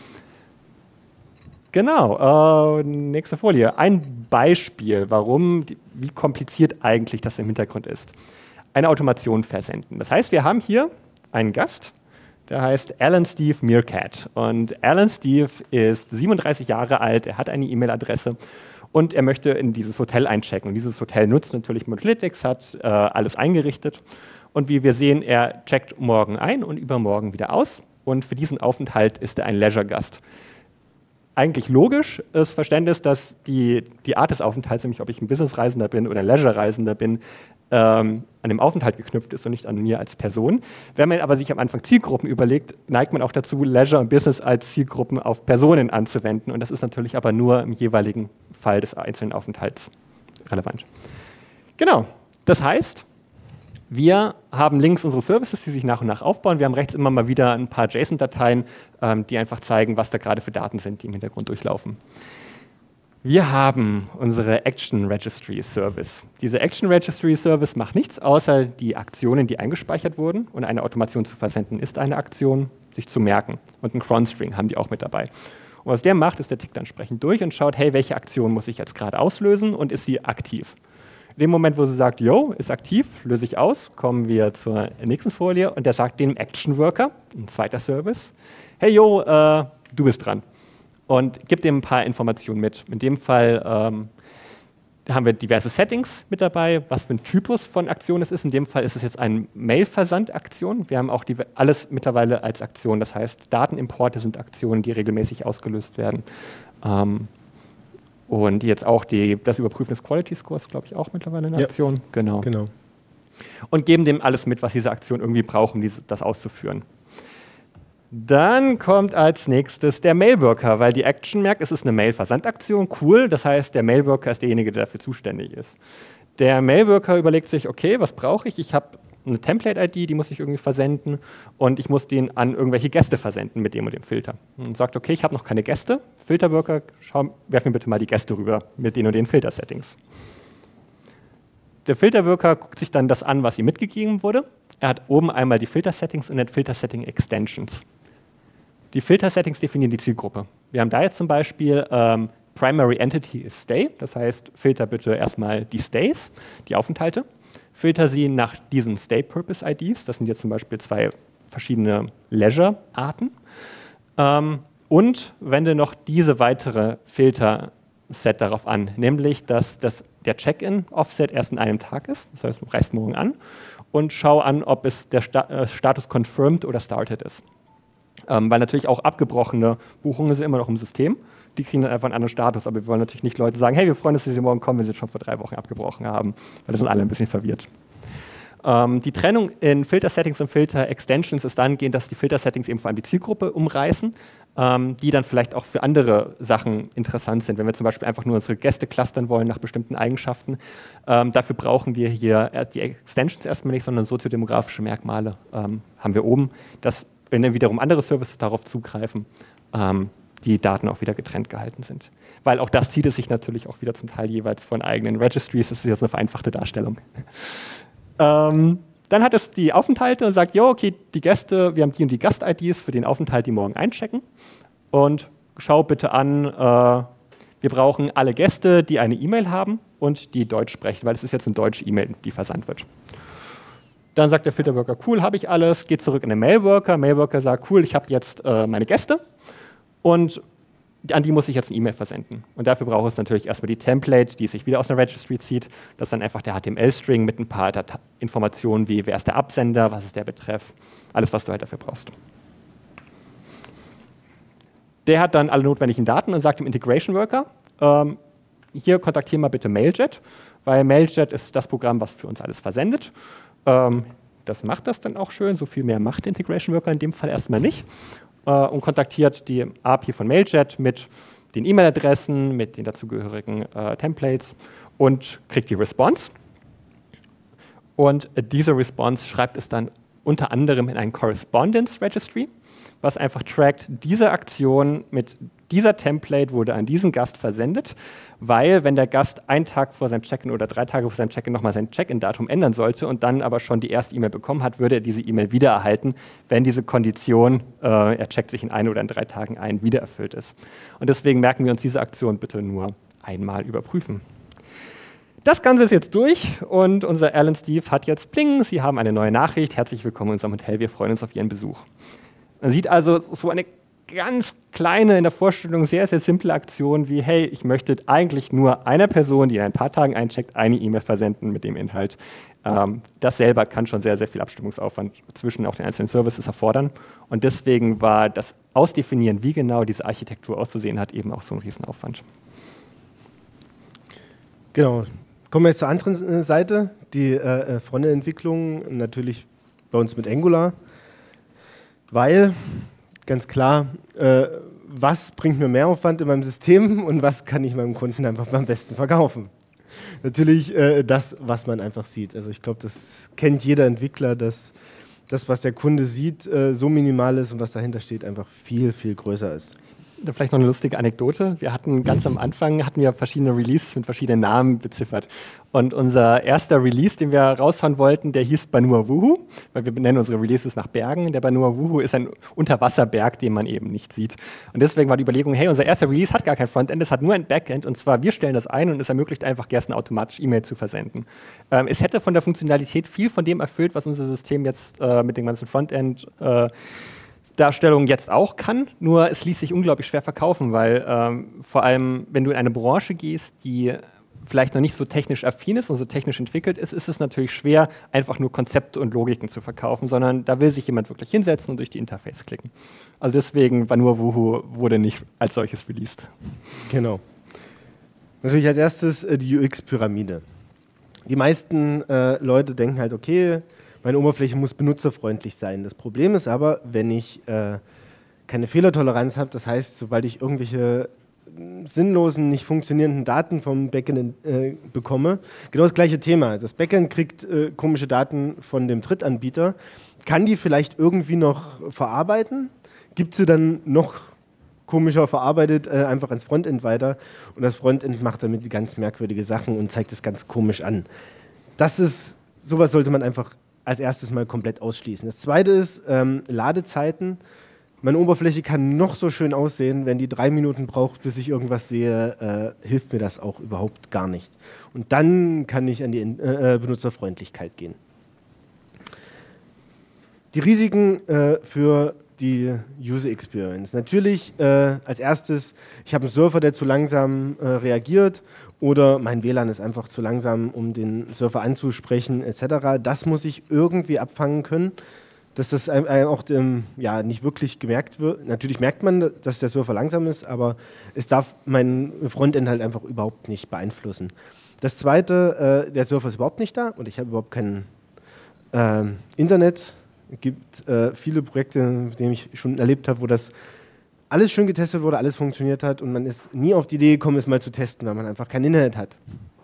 Genau, nächste Folie. Ein Beispiel, wie kompliziert eigentlich das im Hintergrund ist. Eine Automation versenden. Das heißt, wir haben hier einen Gast, der heißt Alan Steve Meerkat. Und Alan Steve ist 37 Jahre alt, er hat eine E-Mail-Adresse und er möchte in dieses Hotel einchecken. Und dieses Hotel nutzt natürlich Monolithics, hat alles eingerichtet. Und wie wir sehen, er checkt morgen ein und übermorgen wieder aus. Und für diesen Aufenthalt ist er ein Leisure-Gast. Eigentlich logisch ist Verständnis, dass die Art des Aufenthalts, nämlich ob ich ein Business-Reisender bin oder ein Leisure-Reisender bin, an dem Aufenthalt geknüpft ist und nicht an mir als Person. Wenn man aber sich am Anfang Zielgruppen überlegt, neigt man auch dazu, Leisure und Business als Zielgruppen auf Personen anzuwenden. Und das ist natürlich aber nur im jeweiligen Fall des einzelnen Aufenthalts relevant. Genau, das heißt, wir haben links unsere Services, die sich nach und nach aufbauen. Wir haben rechts immer mal wieder ein paar JSON-Dateien, die einfach zeigen, was da gerade für Daten sind, die im Hintergrund durchlaufen. Wir haben unsere Action Registry Service. Diese Action Registry Service macht nichts, außer die Aktionen, die eingespeichert wurden. Und eine Automation zu versenden ist eine Aktion, sich zu merken. Und einen Cron-String haben die auch mit dabei. Und was der macht, ist, der tickt entsprechend durch und schaut, hey, welche Aktion muss ich jetzt gerade auslösen und ist sie aktiv? In dem Moment, wo sie sagt, yo, ist aktiv, löse ich aus, kommen wir zur nächsten Folie und der sagt dem Action Worker, ein zweiter Service, hey, yo, du bist dran. Und gibt ihm ein paar Informationen mit. In dem Fall haben wir diverse Settings mit dabei, was für ein Typus von Aktion es ist. In dem Fall ist es jetzt eine Mail-Versand-Aktion. Wir haben auch alles mittlerweile als Aktion. Das heißt, Datenimporte sind Aktionen, die regelmäßig ausgelöst werden. Und jetzt auch das Überprüfen des Quality Scores, glaube ich, auch mittlerweile eine Aktion. Genau. Und geben dem alles mit, was diese Aktion irgendwie braucht, um das auszuführen. Dann kommt als nächstes der Mailworker, weil die Action merkt, es ist eine Mail-Versandaktion, cool, das heißt, der Mailworker ist derjenige, der dafür zuständig ist. Der Mailworker überlegt sich, okay, was brauche ich? Ich habe eine Template-ID, die muss ich irgendwie versenden und ich muss den an irgendwelche Gäste versenden mit dem und dem Filter. Und sagt, okay, ich habe noch keine Gäste, Filterworker, werf mir bitte mal die Gäste rüber mit den und den Filter-Settings. Der Filterworker guckt sich dann das an, was ihm mitgegeben wurde. Er hat oben einmal die Filter-Settings und hat Filter-Setting-Extensions. Die Filter-Settings definieren die Zielgruppe. Wir haben da jetzt zum Beispiel Primary Entity is Stay, das heißt, filter bitte erstmal die Stays, die Aufenthalte. Filter sie nach diesen Stay-Purpose-IDs, das sind jetzt zum Beispiel 2 verschiedene Leisure-Arten. Und wende noch diese weitere Filter-Set darauf an, nämlich, dass der Check-in-Offset erst in einem Tag ist, das heißt, du reist morgen an und schau an, ob es der Status confirmed oder started ist. Weil natürlich auch abgebrochene Buchungen sind immer noch im System. Die kriegen dann einfach einen anderen Status, aber wir wollen natürlich nicht Leute sagen, hey, wir freuen uns, dass Sie morgen kommen, wenn Sie schon vor 3 Wochen abgebrochen haben, weil das sind alle ein bisschen verwirrt. Die Trennung in Filter-Settings und Filter-Extensions ist dahingehend, dass die Filter-Settings eben vor allem die Zielgruppe umreißen, die dann vielleicht auch für andere Sachen interessant sind. Wenn wir zum Beispiel einfach nur unsere Gäste clustern wollen nach bestimmten Eigenschaften, dafür brauchen wir hier die Extensions erstmal nicht, sondern soziodemografische Merkmale haben wir oben, dass, wenn dann wiederum andere Services darauf zugreifen, die Daten auch wieder getrennt gehalten sind. Weil auch das zieht es sich natürlich auch wieder zum Teil jeweils von eigenen Registries. Das ist jetzt eine vereinfachte Darstellung. Dann hat es die Aufenthalte und sagt, jo, okay, die Gäste, wir haben die und die Gast-IDs für den Aufenthalt, die morgen einchecken. Und schau bitte an, wir brauchen alle Gäste, die eine E-Mail haben und die Deutsch sprechen, weil es ist jetzt eine deutsche E-Mail, die versandt wird. Und dann hat es die Aufenthalte und sagt, jo, okay, die Gäste, wir haben die und die Gast-IDs für den Aufenthalt, die morgen einchecken. Und schau bitte an, wir brauchen alle Gäste, die eine E-Mail haben und die Deutsch sprechen, weil es ist jetzt eine deutsche E-Mail, die versandt wird. Dann sagt der Filterworker, cool, habe ich alles, geht zurück in den Mailworker. Mailworker sagt, cool, ich habe jetzt meine Gäste und an die muss ich jetzt eine E-Mail versenden. Und dafür braucht es natürlich erstmal die Template, die sich wieder aus einer Registry zieht. Das ist dann einfach der HTML-String mit ein paar Informationen wie, wer ist der Absender, was ist der Betreff, alles, was du halt dafür brauchst. Der hat dann alle notwendigen Daten und sagt dem Integration Worker, hier kontaktiere mal bitte Mailjet, weil Mailjet ist das Programm, was für uns alles versendet. Das macht das dann auch schön, so viel mehr macht der Integration Worker in dem Fall erstmal nicht. Und kontaktiert die API von Mailjet mit den E-Mail-Adressen, mit den dazugehörigen Templates und kriegt die Response. Und diese Response schreibt es dann unter anderem in ein Correspondence Registry, was einfach trackt, diese Aktion mit dieser Template wurde an diesen Gast versendet, weil wenn der Gast einen Tag vor seinem Check-in oder 3 Tage vor seinem Check-in nochmal sein Check-in-Datum ändern sollte und dann aber schon die erste E-Mail bekommen hat, würde er diese E-Mail wieder erhalten, wenn diese Kondition, er checkt sich in 1 oder in 3 Tagen ein, wieder erfüllt ist. Und deswegen merken wir uns diese Aktion bitte nur einmal überprüfen. Das Ganze ist jetzt durch und unser Alan Steve hat jetzt Pling, Sie haben eine neue Nachricht, herzlich willkommen in unserem Hotel, wir freuen uns auf Ihren Besuch. Man sieht also so eine ganz kleine, in der Vorstellung sehr, sehr simple Aktion wie, hey, ich möchte eigentlich nur einer Person, die in ein paar Tagen eincheckt, eine E-Mail versenden mit dem Inhalt. Das selber kann schon sehr, sehr viel Abstimmungsaufwand zwischen auch den einzelnen Services erfordern. Und deswegen war das Ausdefinieren, wie genau diese Architektur auszusehen hat, eben auch so ein Riesenaufwand. Genau. Kommen wir jetzt zur anderen Seite, die Frontend-Entwicklung, natürlich bei uns mit Angular. Weil, ganz klar, was bringt mir Mehraufwand in meinem System und was kann ich meinem Kunden einfach am besten verkaufen? Natürlich das, was man einfach sieht. Also ich glaube, das kennt jeder Entwickler, dass das, was der Kunde sieht, so minimal ist und was dahinter steht, einfach viel, viel größer ist. Vielleicht noch eine lustige Anekdote. Wir hatten ganz am Anfang verschiedene Releases mit verschiedenen Namen beziffert. Und unser erster Release, den wir raushauen wollten, der hieß Banua Wuhu, weil wir benennen unsere Releases nach Bergen. Der Banua Wuhu ist ein Unterwasserberg, den man eben nicht sieht. Und deswegen war die Überlegung, hey, unser erster Release hat gar kein Frontend, es hat nur ein Backend. Und zwar, wir stellen das ein und es ermöglicht einfach Gästen automatisch E-Mail zu versenden. Es hätte von der Funktionalität viel von dem erfüllt, was unser System jetzt mit dem ganzen Frontend Darstellung jetzt auch kann, nur es ließ sich unglaublich schwer verkaufen, weil vor allem, wenn du in eine Branche gehst, die vielleicht noch nicht so technisch affin ist und so technisch entwickelt ist, ist es natürlich schwer, einfach nur Konzepte und Logiken zu verkaufen, sondern da will sich jemand wirklich hinsetzen und durch die Interface klicken. Also deswegen Banua Wuhu wurde nicht als solches released. Genau. Natürlich als erstes die UX-Pyramide. Die meisten Leute denken halt, okay, meine Oberfläche muss benutzerfreundlich sein. Das Problem ist aber, wenn ich keine Fehlertoleranz habe, das heißt, sobald ich irgendwelche sinnlosen, nicht funktionierenden Daten vom Backend bekomme, genau das gleiche Thema. Das Backend kriegt komische Daten von dem Drittanbieter, kann die vielleicht irgendwie noch verarbeiten, gibt sie dann noch komischer verarbeitet einfach ans Frontend weiter und das Frontend macht damit ganz merkwürdige Sachen und zeigt es ganz komisch an. Sowas sollte man einfach als erstes mal komplett ausschließen. Das zweite ist Ladezeiten. Meine Oberfläche kann noch so schön aussehen, wenn die 3 Minuten braucht, bis ich irgendwas sehe, hilft mir das auch überhaupt gar nicht. Und dann kann ich an die Benutzerfreundlichkeit gehen. Die Risiken für die User Experience. Natürlich als erstes, ich habe einen Surfer, der zu langsam reagiert oder mein WLAN ist einfach zu langsam, um den Surfer anzusprechen etc. Das muss ich irgendwie abfangen können, dass das auch nicht wirklich gemerkt wird. Natürlich merkt man, dass der Surfer langsam ist, aber es darf mein Frontend halt einfach überhaupt nicht beeinflussen. Das Zweite, der Surfer ist überhaupt nicht da und ich habe überhaupt kein Internet. Es gibt viele Projekte, in denen ich schon erlebt habe, wo das alles schön getestet wurde, alles funktioniert hat und man ist nie auf die Idee gekommen, es mal zu testen, weil man einfach kein Internet hat.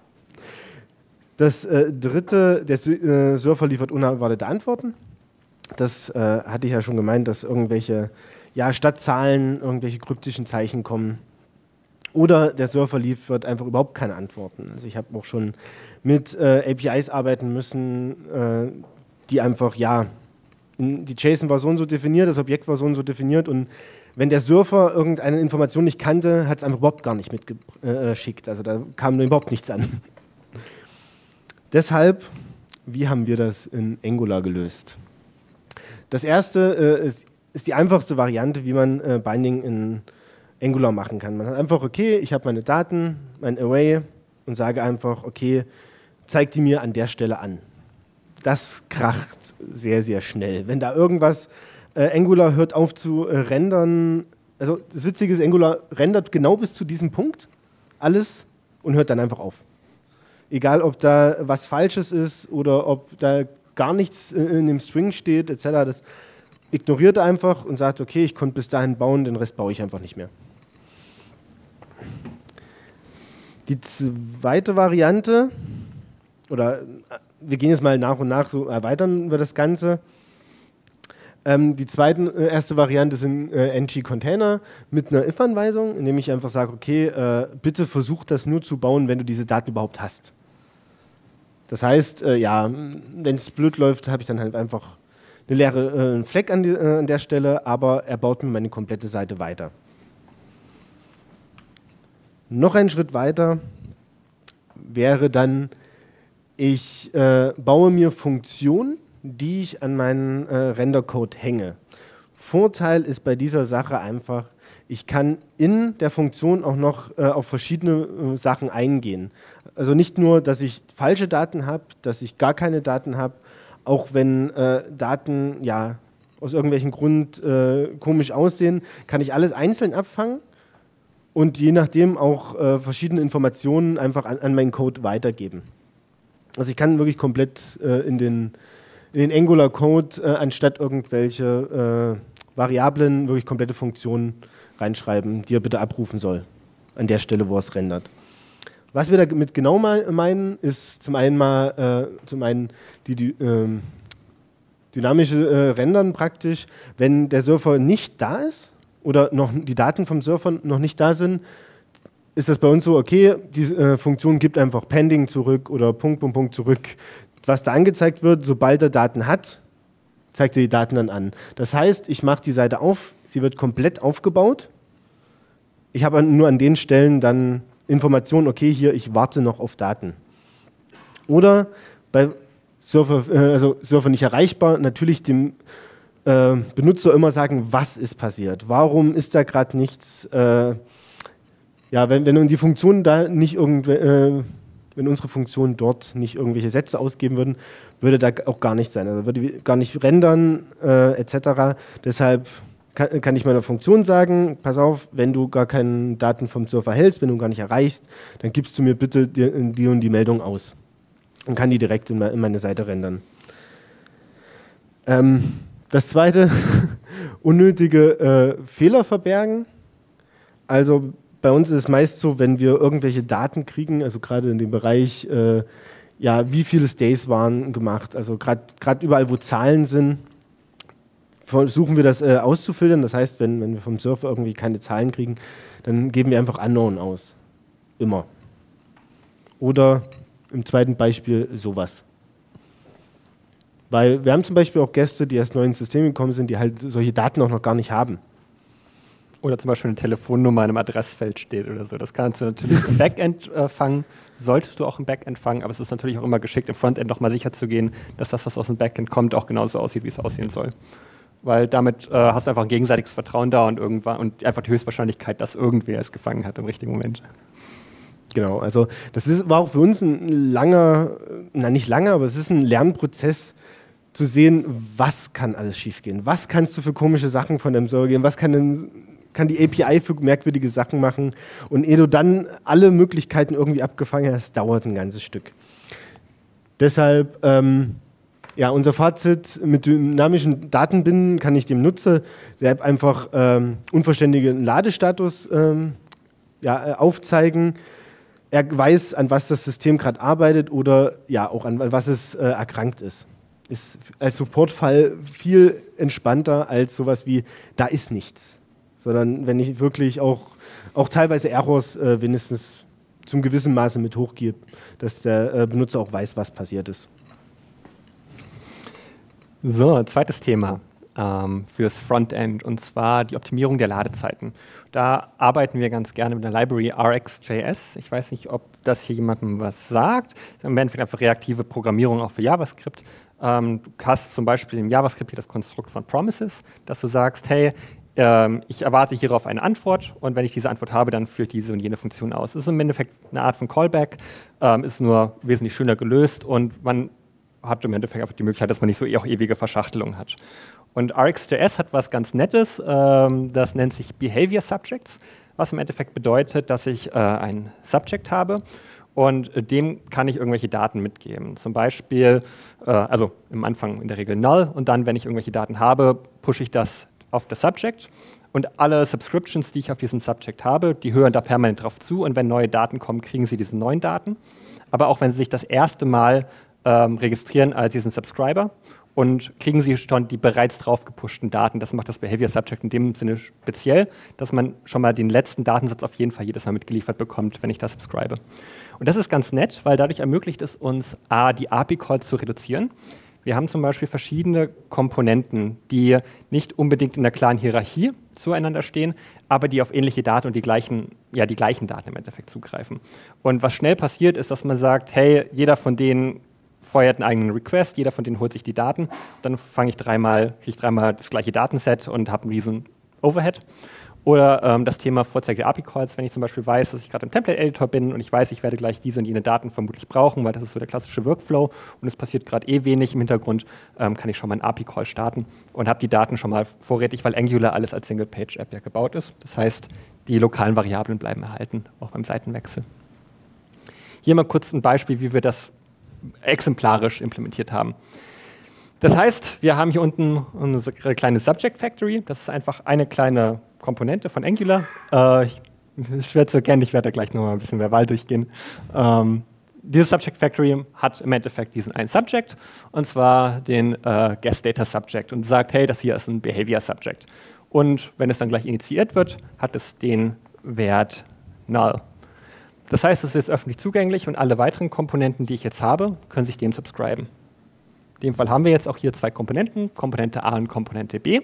Das Dritte, der Surfer liefert unerwartete Antworten. Das hatte ich ja schon gemeint, dass irgendwelche statt Zahlen irgendwelche kryptischen Zeichen kommen. Oder der Surfer liefert einfach überhaupt keine Antworten. Also ich habe auch schon mit APIs arbeiten müssen, die einfach, die JSON war so und so definiert, das Objekt war so und so definiert und wenn der Surfer irgendeine Information nicht kannte, hat es einfach überhaupt gar nicht mitgeschickt. Also da kam überhaupt nichts an. Deshalb wie haben wir das in Angular gelöst? Das erste ist die einfachste Variante, wie man Binding in Angular machen kann. Man hat einfach, okay, ich habe meine Daten, mein Array und sage einfach, okay, zeig die mir an der Stelle an. Das kracht sehr, sehr schnell. Wenn da irgendwas, Angular hört auf zu rendern, also das Witzige ist, Angular rendert genau bis zu diesem Punkt alles und hört dann einfach auf. Egal, ob da was Falsches ist oder ob da gar nichts in dem String steht, etc. Das ignoriert er einfach und sagt, okay, ich konnte bis dahin bauen, den Rest baue ich einfach nicht mehr. Die zweite Variante, oder wir gehen jetzt mal nach und nach, so erweitern wir das Ganze. Die erste Variante sind ng-Container mit einer if-Anweisung, indem ich einfach sage, okay, bitte versuch das nur zu bauen, wenn du diese Daten überhaupt hast. Das heißt, ja, wenn es blöd läuft, habe ich dann halt einfach eine leere Fleck an der Stelle, aber er baut mir meine komplette Seite weiter. Noch einen Schritt weiter wäre dann, ich baue mir Funktionen, die ich an meinen Rendercode hänge. Vorteil ist bei dieser Sache einfach, ich kann in der Funktion auch noch auf verschiedene Sachen eingehen. Also nicht nur, dass ich falsche Daten habe, dass ich gar keine Daten habe, auch wenn Daten ja aus irgendwelchen Grund komisch aussehen, kann ich alles einzeln abfangen und je nachdem auch verschiedene Informationen einfach an meinen Code weitergeben. Also ich kann wirklich komplett in den Angular-Code anstatt irgendwelche Variablen wirklich komplette Funktionen reinschreiben, die er bitte abrufen soll, an der Stelle, wo er es rendert. Was wir damit genau meinen, ist zum einen die dynamische Rendern praktisch, wenn der Surfer nicht da ist oder noch die Daten vom Surfer noch nicht da sind, ist das bei uns so, okay, die Funktion gibt einfach Pending zurück oder Punkt zurück. Was da angezeigt wird, sobald er Daten hat, zeigt er die Daten dann an. Das heißt, ich mache die Seite auf, sie wird komplett aufgebaut. Ich habe nur an den Stellen dann Informationen, okay, hier, ich warte noch auf Daten. Oder bei Surfer nicht erreichbar, natürlich dem Benutzer immer sagen, was ist passiert, warum ist da gerade nichts. Ja, wenn die Funktionen da nicht wenn unsere Funktionen dort nicht irgendwelche Sätze ausgeben würden, würde da auch gar nichts sein. Also würde gar nicht rendern etc. Deshalb kann ich meiner Funktion sagen, pass auf, wenn du gar keine Daten vom Surfer hältst, wenn du gar nicht erreichst, dann gibst du mir bitte die und die Meldung aus und kann die direkt in meine Seite rendern. Das zweite, unnötige Fehler verbergen. Also bei uns ist es meist so, wenn wir irgendwelche Daten kriegen, also gerade in dem Bereich, ja, wie viele Stays waren gemacht, also gerade überall, wo Zahlen sind, versuchen wir das auszufiltern. Das heißt, wenn wir vom Surfer irgendwie keine Zahlen kriegen, dann geben wir einfach Unknown aus. Immer. Oder im zweiten Beispiel sowas. Weil wir haben zum Beispiel auch Gäste, die erst neu ins System gekommen sind, die halt solche Daten auch noch gar nicht haben. Oder zum Beispiel eine Telefonnummer in einem Adressfeld steht oder so. Das kannst du natürlich im Backend fangen, solltest du auch im Backend fangen, aber es ist natürlich auch immer geschickt, im Frontend noch mal sicher zu gehen, dass das, was aus dem Backend kommt, auch genauso aussieht, wie es aussehen soll. Weil damit hast du einfach ein gegenseitiges Vertrauen da und einfach die Höchstwahrscheinlichkeit, dass irgendwer es gefangen hat im richtigen Moment. Genau, also das war auch für uns ein langer, nicht langer, aber es ist ein Lernprozess, zu sehen, was kann alles schiefgehen. Was kannst du für komische Sachen von dem Server geben? Was kann die API für merkwürdige Sachen machen? Und ehe du dann alle Möglichkeiten irgendwie abgefangen hast, dauert ein ganzes Stück. Deshalb, ja, unser Fazit mit dynamischen Datenbinden kann ich dem Nutzer der App einfach unvollständigen Ladestatus aufzeigen. Er weiß, an was das System gerade arbeitet oder ja, auch an was es erkrankt ist. Ist als Supportfall viel entspannter als sowas wie, da ist nichts. Sondern wenn ich wirklich auch teilweise Errors wenigstens zum gewissen Maße mit hochgebe, dass der Benutzer auch weiß, was passiert ist. So, zweites Thema. fürs Frontend, und zwar die Optimierung der Ladezeiten. Da arbeiten wir ganz gerne mit der Library RxJS. Ich weiß nicht, ob das hier jemandem was sagt. Das ist im Endeffekt einfach reaktive Programmierung auch für JavaScript. Du hast zum Beispiel im JavaScript hier das Konstrukt von Promises, dass du sagst, hey, ich erwarte hierauf eine Antwort, und wenn ich diese Antwort habe, dann führt diese und jene Funktion aus. Das ist im Endeffekt eine Art von Callback, ist nur wesentlich schöner gelöst, und man hat im Endeffekt einfach die Möglichkeit, dass man nicht so auch ewige Verschachtelungen hat. Und RxJS hat was ganz Nettes, das nennt sich Behavior Subjects, was im Endeffekt bedeutet, dass ich ein Subject habe, und dem kann ich irgendwelche Daten mitgeben. Zum Beispiel, also am Anfang in der Regel null, und dann, wenn ich irgendwelche Daten habe, pushe ich das auf das Subject, und alle Subscriptions, die ich auf diesem Subject habe, die hören da permanent drauf zu, und wenn neue Daten kommen, kriegen sie diese neuen Daten. Aber auch wenn sie sich das erste Mal registrieren als diesen Subscriber, und kriegen sie schon die bereits drauf gepushten Daten. Das macht das Behavior Subject in dem Sinne speziell, dass man schon mal den letzten Datensatz auf jeden Fall jedes Mal mitgeliefert bekommt, wenn ich das subscribe. Und das ist ganz nett, weil dadurch ermöglicht es uns, die API-Calls zu reduzieren. Wir haben zum Beispiel verschiedene Komponenten, die nicht unbedingt in einer klaren Hierarchie zueinander stehen, aber die auf ähnliche Daten und die gleichen Daten im Endeffekt zugreifen. Und was schnell passiert, ist, dass man sagt, hey, jeder von denen feuert einen eigenen Request, jeder von denen holt sich die Daten, dann kriege ich dreimal das gleiche Datenset und habe einen riesen Overhead. Oder das Thema Vorzeige API-Calls, wenn ich zum Beispiel weiß, dass ich gerade im Template-Editor bin und ich weiß, ich werde gleich diese und jene Daten vermutlich brauchen, weil das ist so der klassische Workflow und es passiert gerade wenig im Hintergrund, kann ich schon mal einen API-Call starten und habe die Daten schon mal vorrätig, weil Angular alles als Single-Page-App ja gebaut ist. Das heißt, die lokalen Variablen bleiben erhalten, auch beim Seitenwechsel. Hier mal kurz ein Beispiel, wie wir das exemplarisch implementiert haben. Das heißt, wir haben hier unten unsere kleine Subject Factory. Das ist einfach eine kleine Komponente von Angular. Ist schwer zu erkennen, ich werde da gleich noch mal ein bisschen verbal durchgehen. Diese Subject Factory hat im Endeffekt diesen einen Subject, und zwar den Guest Data Subject, und sagt, hey, das hier ist ein Behavior Subject. Und wenn es dann gleich initiiert wird, hat es den Wert null. Das heißt, es ist jetzt öffentlich zugänglich, und alle weiteren Komponenten, die ich jetzt habe, können sich dem subscriben. In dem Fall haben wir jetzt auch hier zwei Komponenten, Komponente A und Komponente B.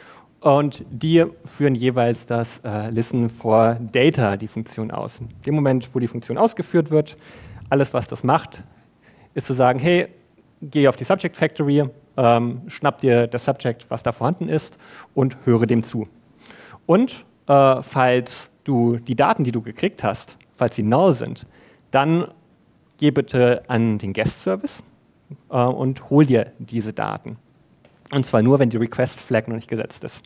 Und die führen jeweils das Listen for Data, die Funktion, aus. In dem Moment, wo die Funktion ausgeführt wird, alles, was das macht, ist zu sagen, hey, geh auf die Subject Factory, schnapp dir das Subject, was da vorhanden ist, und höre dem zu. Und falls du die Daten, die du gekriegt hast, falls sie null sind, dann geh bitte an den Guest-Service und hol dir diese Daten. Und zwar nur, wenn die Request-Flag noch nicht gesetzt ist.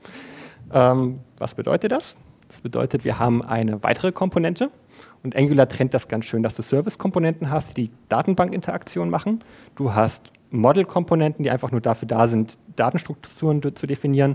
Was bedeutet das? Das bedeutet, wir haben eine weitere Komponente, und Angular trennt das ganz schön, dass du Service-Komponenten hast, die Datenbank-Interaktion machen. Du hast Model-Komponenten, die einfach nur dafür da sind, Datenstrukturen zu definieren.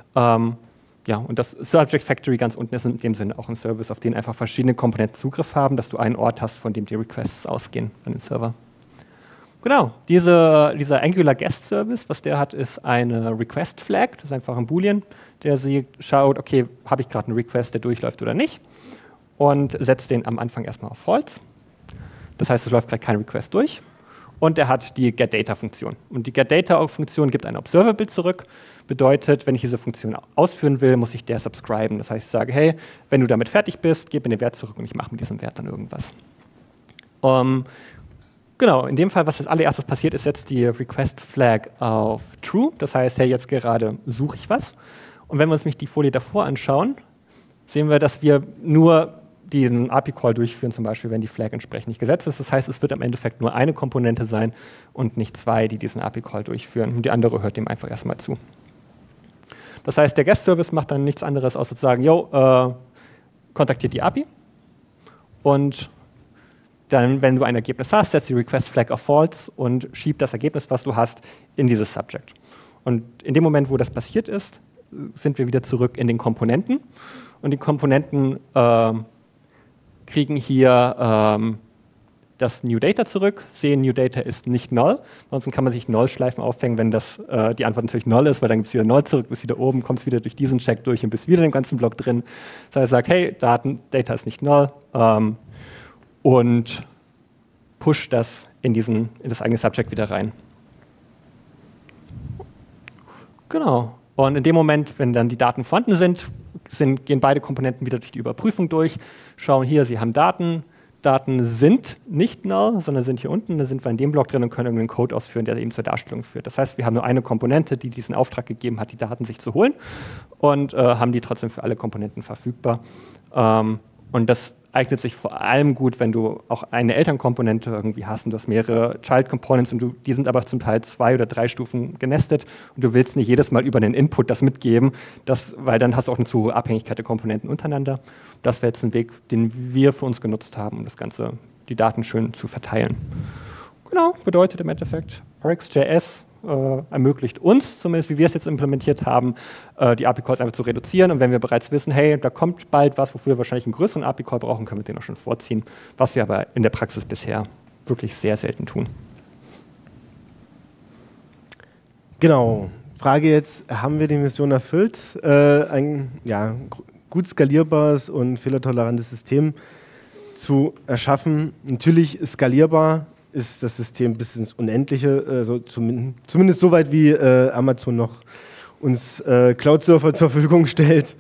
Ja, und das Subject Factory ganz unten ist in dem Sinne auch ein Service, auf den einfach verschiedene Komponenten Zugriff haben, dass du einen Ort hast, von dem die Requests ausgehen an den Server. Genau, dieser Angular Guest Service, was der hat, ist eine Request Flag, das ist einfach ein Boolean, der schaut, okay, habe ich gerade einen Request, der durchläuft oder nicht, und setzt den am Anfang erstmal auf False. Das heißt, es läuft gerade kein Request durch. Und er hat die GetData-Funktion. Und die GetData-Funktion gibt ein Observable zurück. Bedeutet, wenn ich diese Funktion ausführen will, muss ich der subscriben. Das heißt, ich sage, hey, wenn du damit fertig bist, gib mir den Wert zurück und ich mache mit diesem Wert dann irgendwas. Genau, in dem Fall, was als allererstes passiert, ist jetzt die Request-Flag auf True. Das heißt, hey, jetzt gerade suche ich was. Und wenn wir uns die Folie davor anschauen, sehen wir, dass wir nur diesen API-Call durchführen, zum Beispiel, wenn die Flag entsprechend nicht gesetzt ist. Das heißt, es wird am Endeffekt nur eine Komponente sein und nicht zwei, die diesen API-Call durchführen. Und die andere hört dem einfach erstmal zu. Das heißt, der Guest-Service macht dann nichts anderes, außer zu sagen, yo, kontaktiert die API. Und dann, wenn du ein Ergebnis hast, setzt die Request-Flag auf False und schiebt das Ergebnis, was du hast, in dieses Subject. Und in dem Moment, wo das passiert ist, sind wir wieder zurück in den Komponenten. Und die Komponenten kriegen hier das New Data zurück, sehen, New Data ist nicht null. Ansonsten kann man sich Null-Schleifen aufhängen, wenn die Antwort natürlich null ist, weil dann gibt es wieder null zurück, bis wieder oben, kommt es wieder durch diesen Check durch und bist wieder im ganzen Block drin. Das heißt, sagt, hey, Data ist nicht null und push das in das eigene Subject wieder rein. Genau. Und in dem Moment, wenn dann die Daten vorhanden sind, gehen beide Komponenten wieder durch die Überprüfung durch, schauen hier, sie haben Daten. Daten sind nicht null, sondern sind hier unten. Da sind wir in dem Block drin und können irgendeinen Code ausführen, der eben zur Darstellung führt. Das heißt, wir haben nur eine Komponente, die diesen Auftrag gegeben hat, die Daten sich zu holen und haben die trotzdem für alle Komponenten verfügbar. Und das eignet sich vor allem gut, wenn du auch eine Elternkomponente irgendwie hast und du hast mehrere Child Components und die sind aber zum Teil 2 oder 3 Stufen genestet und du willst nicht jedes Mal über den Input das mitgeben, weil dann hast du auch eine zu hohe Abhängigkeit der Komponenten untereinander. Das wäre jetzt ein Weg, den wir für uns genutzt haben, um das Ganze, die Daten schön zu verteilen. Genau, bedeutet im Endeffekt, RxJS ermöglicht uns, zumindest wie wir es jetzt implementiert haben, die API-Calls einfach zu reduzieren. Und wenn wir bereits wissen, hey, da kommt bald was, wofür wir wahrscheinlich einen größeren API-Call brauchen, können wir den auch schon vorziehen, was wir aber in der Praxis bisher wirklich sehr selten tun. Genau. Frage jetzt, haben wir die Mission erfüllt? Ein gut skalierbares und fehlertolerantes System zu erschaffen. Natürlich skalierbar ist das System bis ins Unendliche, also zumindest so weit, wie Amazon noch uns Cloud-Surfer zur Verfügung stellt.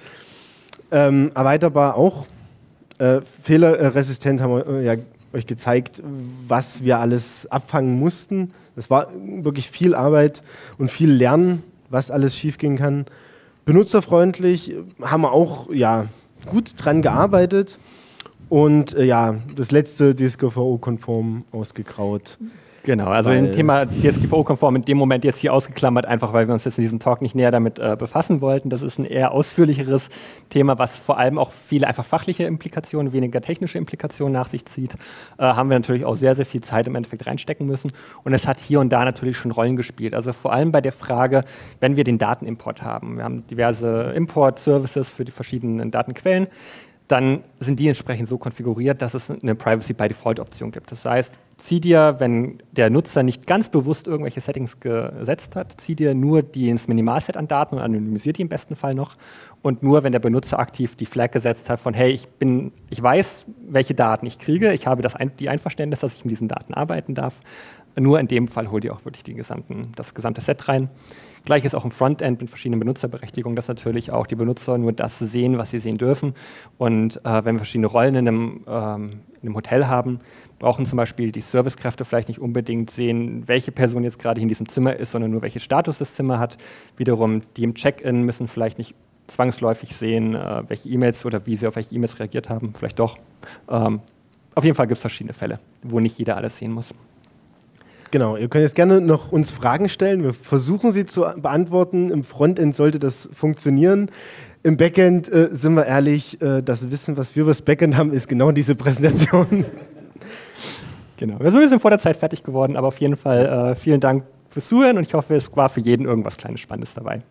Erweiterbar auch. Fehlerresistent haben wir ja euch gezeigt, was wir alles abfangen mussten. Das war wirklich viel Arbeit und viel Lernen, was alles schiefgehen kann. Benutzerfreundlich haben wir auch gut dran gearbeitet. Und das letzte DSGVO-konform ausgegraut. Genau, also ein Thema DSGVO-konform in dem Moment jetzt hier ausgeklammert, einfach weil wir uns jetzt in diesem Talk nicht näher damit befassen wollten. Das ist ein eher ausführlicheres Thema, was vor allem auch viele einfach fachliche Implikationen, weniger technische Implikationen nach sich zieht. Haben wir natürlich auch sehr, sehr viel Zeit im Endeffekt reinstecken müssen. Und es hat hier und da natürlich schon Rollen gespielt. Also vor allem bei der Frage, wenn wir den Datenimport haben. Wir haben diverse Import-Services für die verschiedenen Datenquellen. Dann sind die entsprechend so konfiguriert, dass es eine Privacy-by-Default-Option gibt. Das heißt, zieh dir, wenn der Nutzer nicht ganz bewusst irgendwelche Settings gesetzt hat, zieh dir nur das Minimalset an Daten und anonymisiert die im besten Fall noch. Und nur, wenn der Benutzer aktiv die Flag gesetzt hat von, hey, ich weiß, welche Daten ich kriege, ich habe die Einverständnis, dass ich mit diesen Daten arbeiten darf. Nur in dem Fall holt ihr auch wirklich das gesamte Set rein. Gleiches auch im Frontend mit verschiedenen Benutzerberechtigungen, dass natürlich auch die Benutzer nur das sehen, was sie sehen dürfen. Und wenn wir verschiedene Rollen in einem Hotel haben, brauchen zum Beispiel die Servicekräfte vielleicht nicht unbedingt sehen, welche Person jetzt gerade in diesem Zimmer ist, sondern nur welchen Status das Zimmer hat. Wiederum, die im Check-in müssen vielleicht nicht zwangsläufig sehen, welche E-Mails oder wie sie auf welche E-Mails reagiert haben. Vielleicht doch. Auf jeden Fall gibt es verschiedene Fälle, wo nicht jeder alles sehen muss. Genau, ihr könnt jetzt gerne noch uns Fragen stellen. Wir versuchen sie zu beantworten. Im Frontend sollte das funktionieren. Im Backend, sind wir ehrlich, das Wissen, was wir über das Backend haben, ist genau diese Präsentation. Genau, wir sind vor der Zeit fertig geworden, aber auf jeden Fall vielen Dank fürs Zuhören und ich hoffe, es war für jeden irgendwas Kleines Spannendes dabei.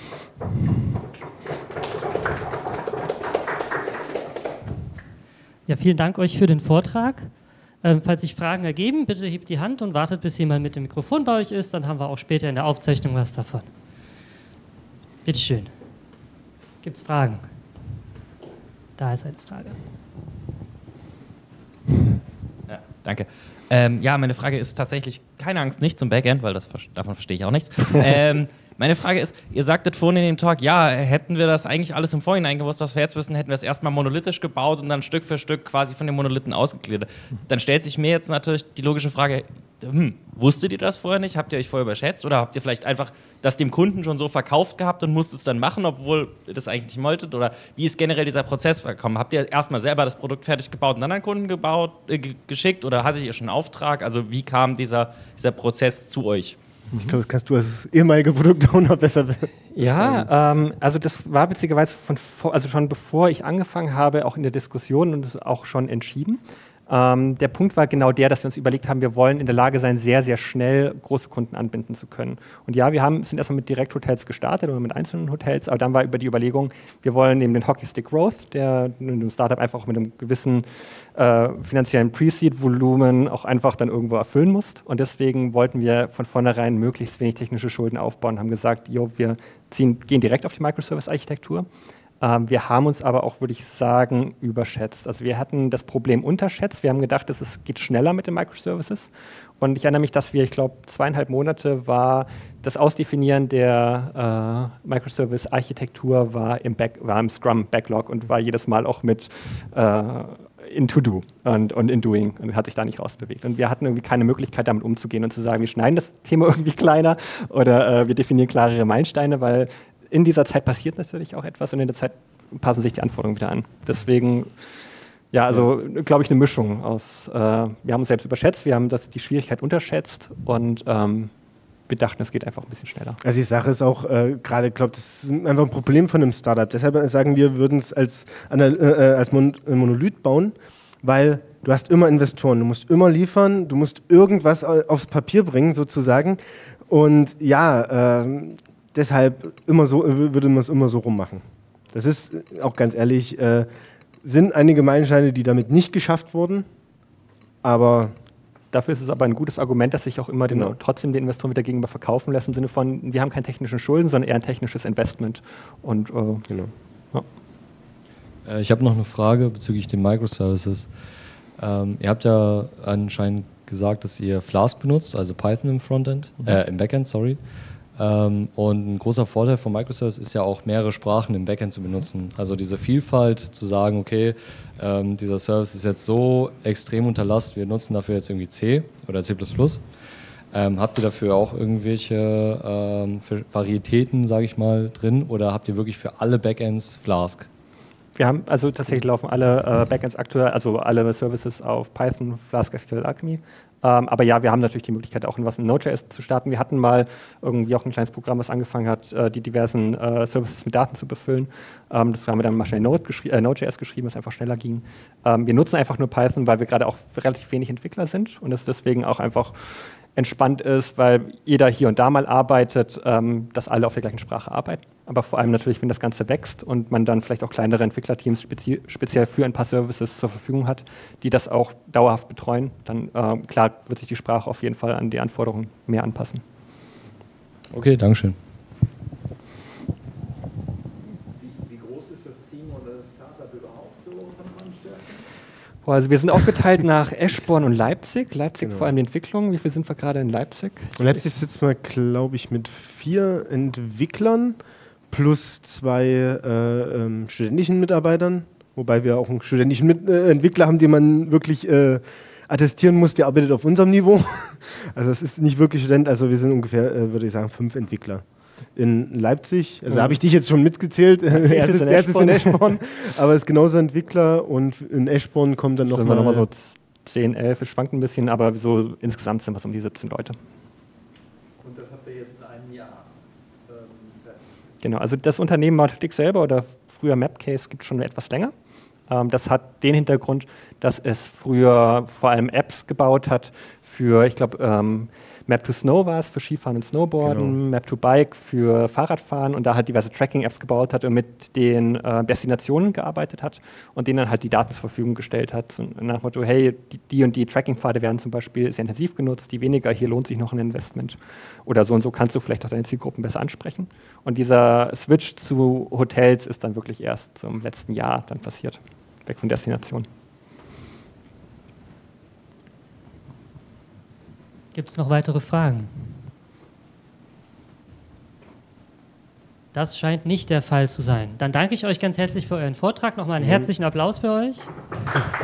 Ja, vielen Dank euch für den Vortrag. Falls sich Fragen ergeben, bitte hebt die Hand und wartet, bis jemand mit dem Mikrofon bei euch ist. Dann haben wir auch später in der Aufzeichnung was davon. Bitte schön. Gibt es Fragen? Da ist eine Frage. Ja, danke. Meine Frage ist tatsächlich, keine Angst, nicht zum Backend, weil davon verstehe ich auch nichts. Meine Frage ist, ihr sagtet vorhin in dem Talk, hätten wir das eigentlich alles im Vorhinein gewusst, was wir jetzt wissen, hätten wir es erstmal monolithisch gebaut und dann Stück für Stück quasi von den Monolithen ausgegliedert. Dann stellt sich mir jetzt natürlich die logische Frage, wusstet ihr das vorher nicht? Habt ihr euch vorher überschätzt? Oder habt ihr vielleicht einfach das dem Kunden schon so verkauft gehabt und musstet es dann machen, obwohl ihr das eigentlich nicht wolltet? Oder wie ist generell dieser Prozess gekommen? Habt ihr erstmal selber das Produkt fertig gebaut und dann an Kunden geschickt? Oder hattet ihr schon einen Auftrag? Also wie kam dieser Prozess zu euch? Ich glaube, das kannst du als ehemaliger Produktowner besser. Ja, also das war witzigerweise schon bevor ich angefangen habe, auch in der Diskussion und das auch schon entschieden. Der Punkt war genau der, dass wir uns überlegt haben, wir wollen in der Lage sein, sehr, sehr schnell große Kunden anbinden zu können. Und ja, sind erstmal mit Direkthotels gestartet oder mit einzelnen Hotels, aber dann war über die Überlegung, wir wollen neben den Hockeystick Growth, der in einem Startup einfach mit einem gewissen finanziellen Pre-Seed-Volumen auch einfach dann irgendwo erfüllen muss. Und deswegen wollten wir von vornherein möglichst wenig technische Schulden aufbauen und haben gesagt, wir gehen direkt auf die Microservice-Architektur. Wir haben uns aber auch, würde ich sagen, überschätzt. Also wir hatten das Problem unterschätzt. Wir haben gedacht, es geht schneller mit den Microservices. Und ich erinnere mich, dass wir, ich glaube, 2,5 Monate war das Ausdefinieren der Microservice-Architektur war im Scrum-Backlog und war jedes Mal auch mit in To-Do und in Doing und hat sich da nicht rausbewegt. Und wir hatten irgendwie keine Möglichkeit, damit umzugehen und zu sagen, wir schneiden das Thema irgendwie kleiner oder wir definieren klarere Meilensteine, weil in dieser Zeit passiert natürlich auch etwas und in der Zeit passen sich die Anforderungen wieder an. Deswegen, ja, also glaube ich, eine Mischung aus, wir haben uns selbst überschätzt, wir haben die Schwierigkeit unterschätzt und wir dachten, es geht einfach ein bisschen schneller. Also die Sache ist auch gerade, ich glaube, das ist einfach ein Problem von einem Startup. Deshalb sagen wir würden es als Monolith bauen, weil du hast immer Investoren, du musst immer liefern, du musst irgendwas aufs Papier bringen sozusagen und ja, deshalb würde man es immer so rummachen. Das ist auch ganz ehrlich, sind einige Meilensteine, die damit nicht geschafft wurden, aber dafür ist es aber ein gutes Argument, dass sich auch immer trotzdem den Investoren wieder gegenüber verkaufen lässt, im Sinne von, wir haben keine technischen Schulden, sondern eher ein technisches Investment. Und, ja. Ich habe noch eine Frage bezüglich den Microservices. Ihr habt ja anscheinend gesagt, dass ihr Flask benutzt, also Python im Backend, sorry. Und ein großer Vorteil von Microservice ist ja auch, mehrere Sprachen im Backend zu benutzen. Also diese Vielfalt zu sagen, okay, dieser Service ist jetzt so extrem unter Last, wir nutzen dafür jetzt irgendwie C oder C++. Habt ihr dafür auch irgendwelche Varietäten, sage ich mal, drin oder habt ihr wirklich für alle Backends Flask? Wir haben, also tatsächlich laufen alle Backends aktuell, also alle Services auf Python, Flask, SQL, Alchemy. Aber ja, wir haben natürlich die Möglichkeit, auch in Node.js zu starten. Wir hatten mal irgendwie auch ein kleines Programm, was angefangen hat, die diversen Services mit Daten zu befüllen. Das haben wir dann mal schnell Node.js geschrieben, was einfach schneller ging. Wir nutzen einfach nur Python, weil wir gerade auch relativ wenig Entwickler sind und es deswegen auch einfach entspannt ist, weil jeder hier und da mal arbeitet, dass alle auf der gleichen Sprache arbeiten. Aber vor allem natürlich, wenn das Ganze wächst und man dann vielleicht auch kleinere Entwicklerteams speziell für ein paar Services zur Verfügung hat, die das auch dauerhaft betreuen, dann klar wird sich die Sprache auf jeden Fall an die Anforderungen mehr anpassen. Okay, Dankeschön. Wie groß ist das Team oder das Startup überhaupt so von Anstellen? Also wir sind aufgeteilt nach Eschborn und Leipzig. Leipzig vor allem die Entwicklung. Wie viel sind wir gerade in Leipzig? In Leipzig sitzen wir, glaube ich, mit 4 Entwicklern plus 2 studentischen Mitarbeitern. Wobei wir auch einen studentischen Entwickler haben, den man wirklich attestieren muss, der arbeitet auf unserem Niveau. Also es ist nicht wirklich Student, also wir sind ungefähr, würde ich sagen, 5 Entwickler. In Leipzig, also habe ich dich jetzt schon mitgezählt, er ist in Eschborn, aber ist genauso Entwickler und in Eschborn kommt dann noch mal so 10, 11, es schwankt ein bisschen, aber so insgesamt sind wir um die 17 Leute. Und das habt ihr jetzt in einem Jahr fertig? Genau, also das Unternehmen Mautic selber oder früher Mapcase gibt es schon etwas länger. Das hat den Hintergrund, dass es früher vor allem Apps gebaut hat für, ich glaube, Map2Snow war es für Skifahren und Snowboarden, Map2Bike für Fahrradfahren und da halt diverse Tracking-Apps gebaut hat und mit den Destinationen gearbeitet hat und denen dann halt die Daten zur Verfügung gestellt hat. Und nach dem Motto, hey, die und die Tracking-Pfade werden zum Beispiel sehr intensiv genutzt, die weniger, hier lohnt sich noch ein Investment. Oder so und so kannst du vielleicht auch deine Zielgruppen besser ansprechen. Und dieser Switch zu Hotels ist dann wirklich erst zum letzten Jahr dann passiert, weg von Destinationen. Gibt es noch weitere Fragen? Das scheint nicht der Fall zu sein. Dann danke ich euch ganz herzlich für euren Vortrag. Nochmal einen herzlichen Applaus für euch.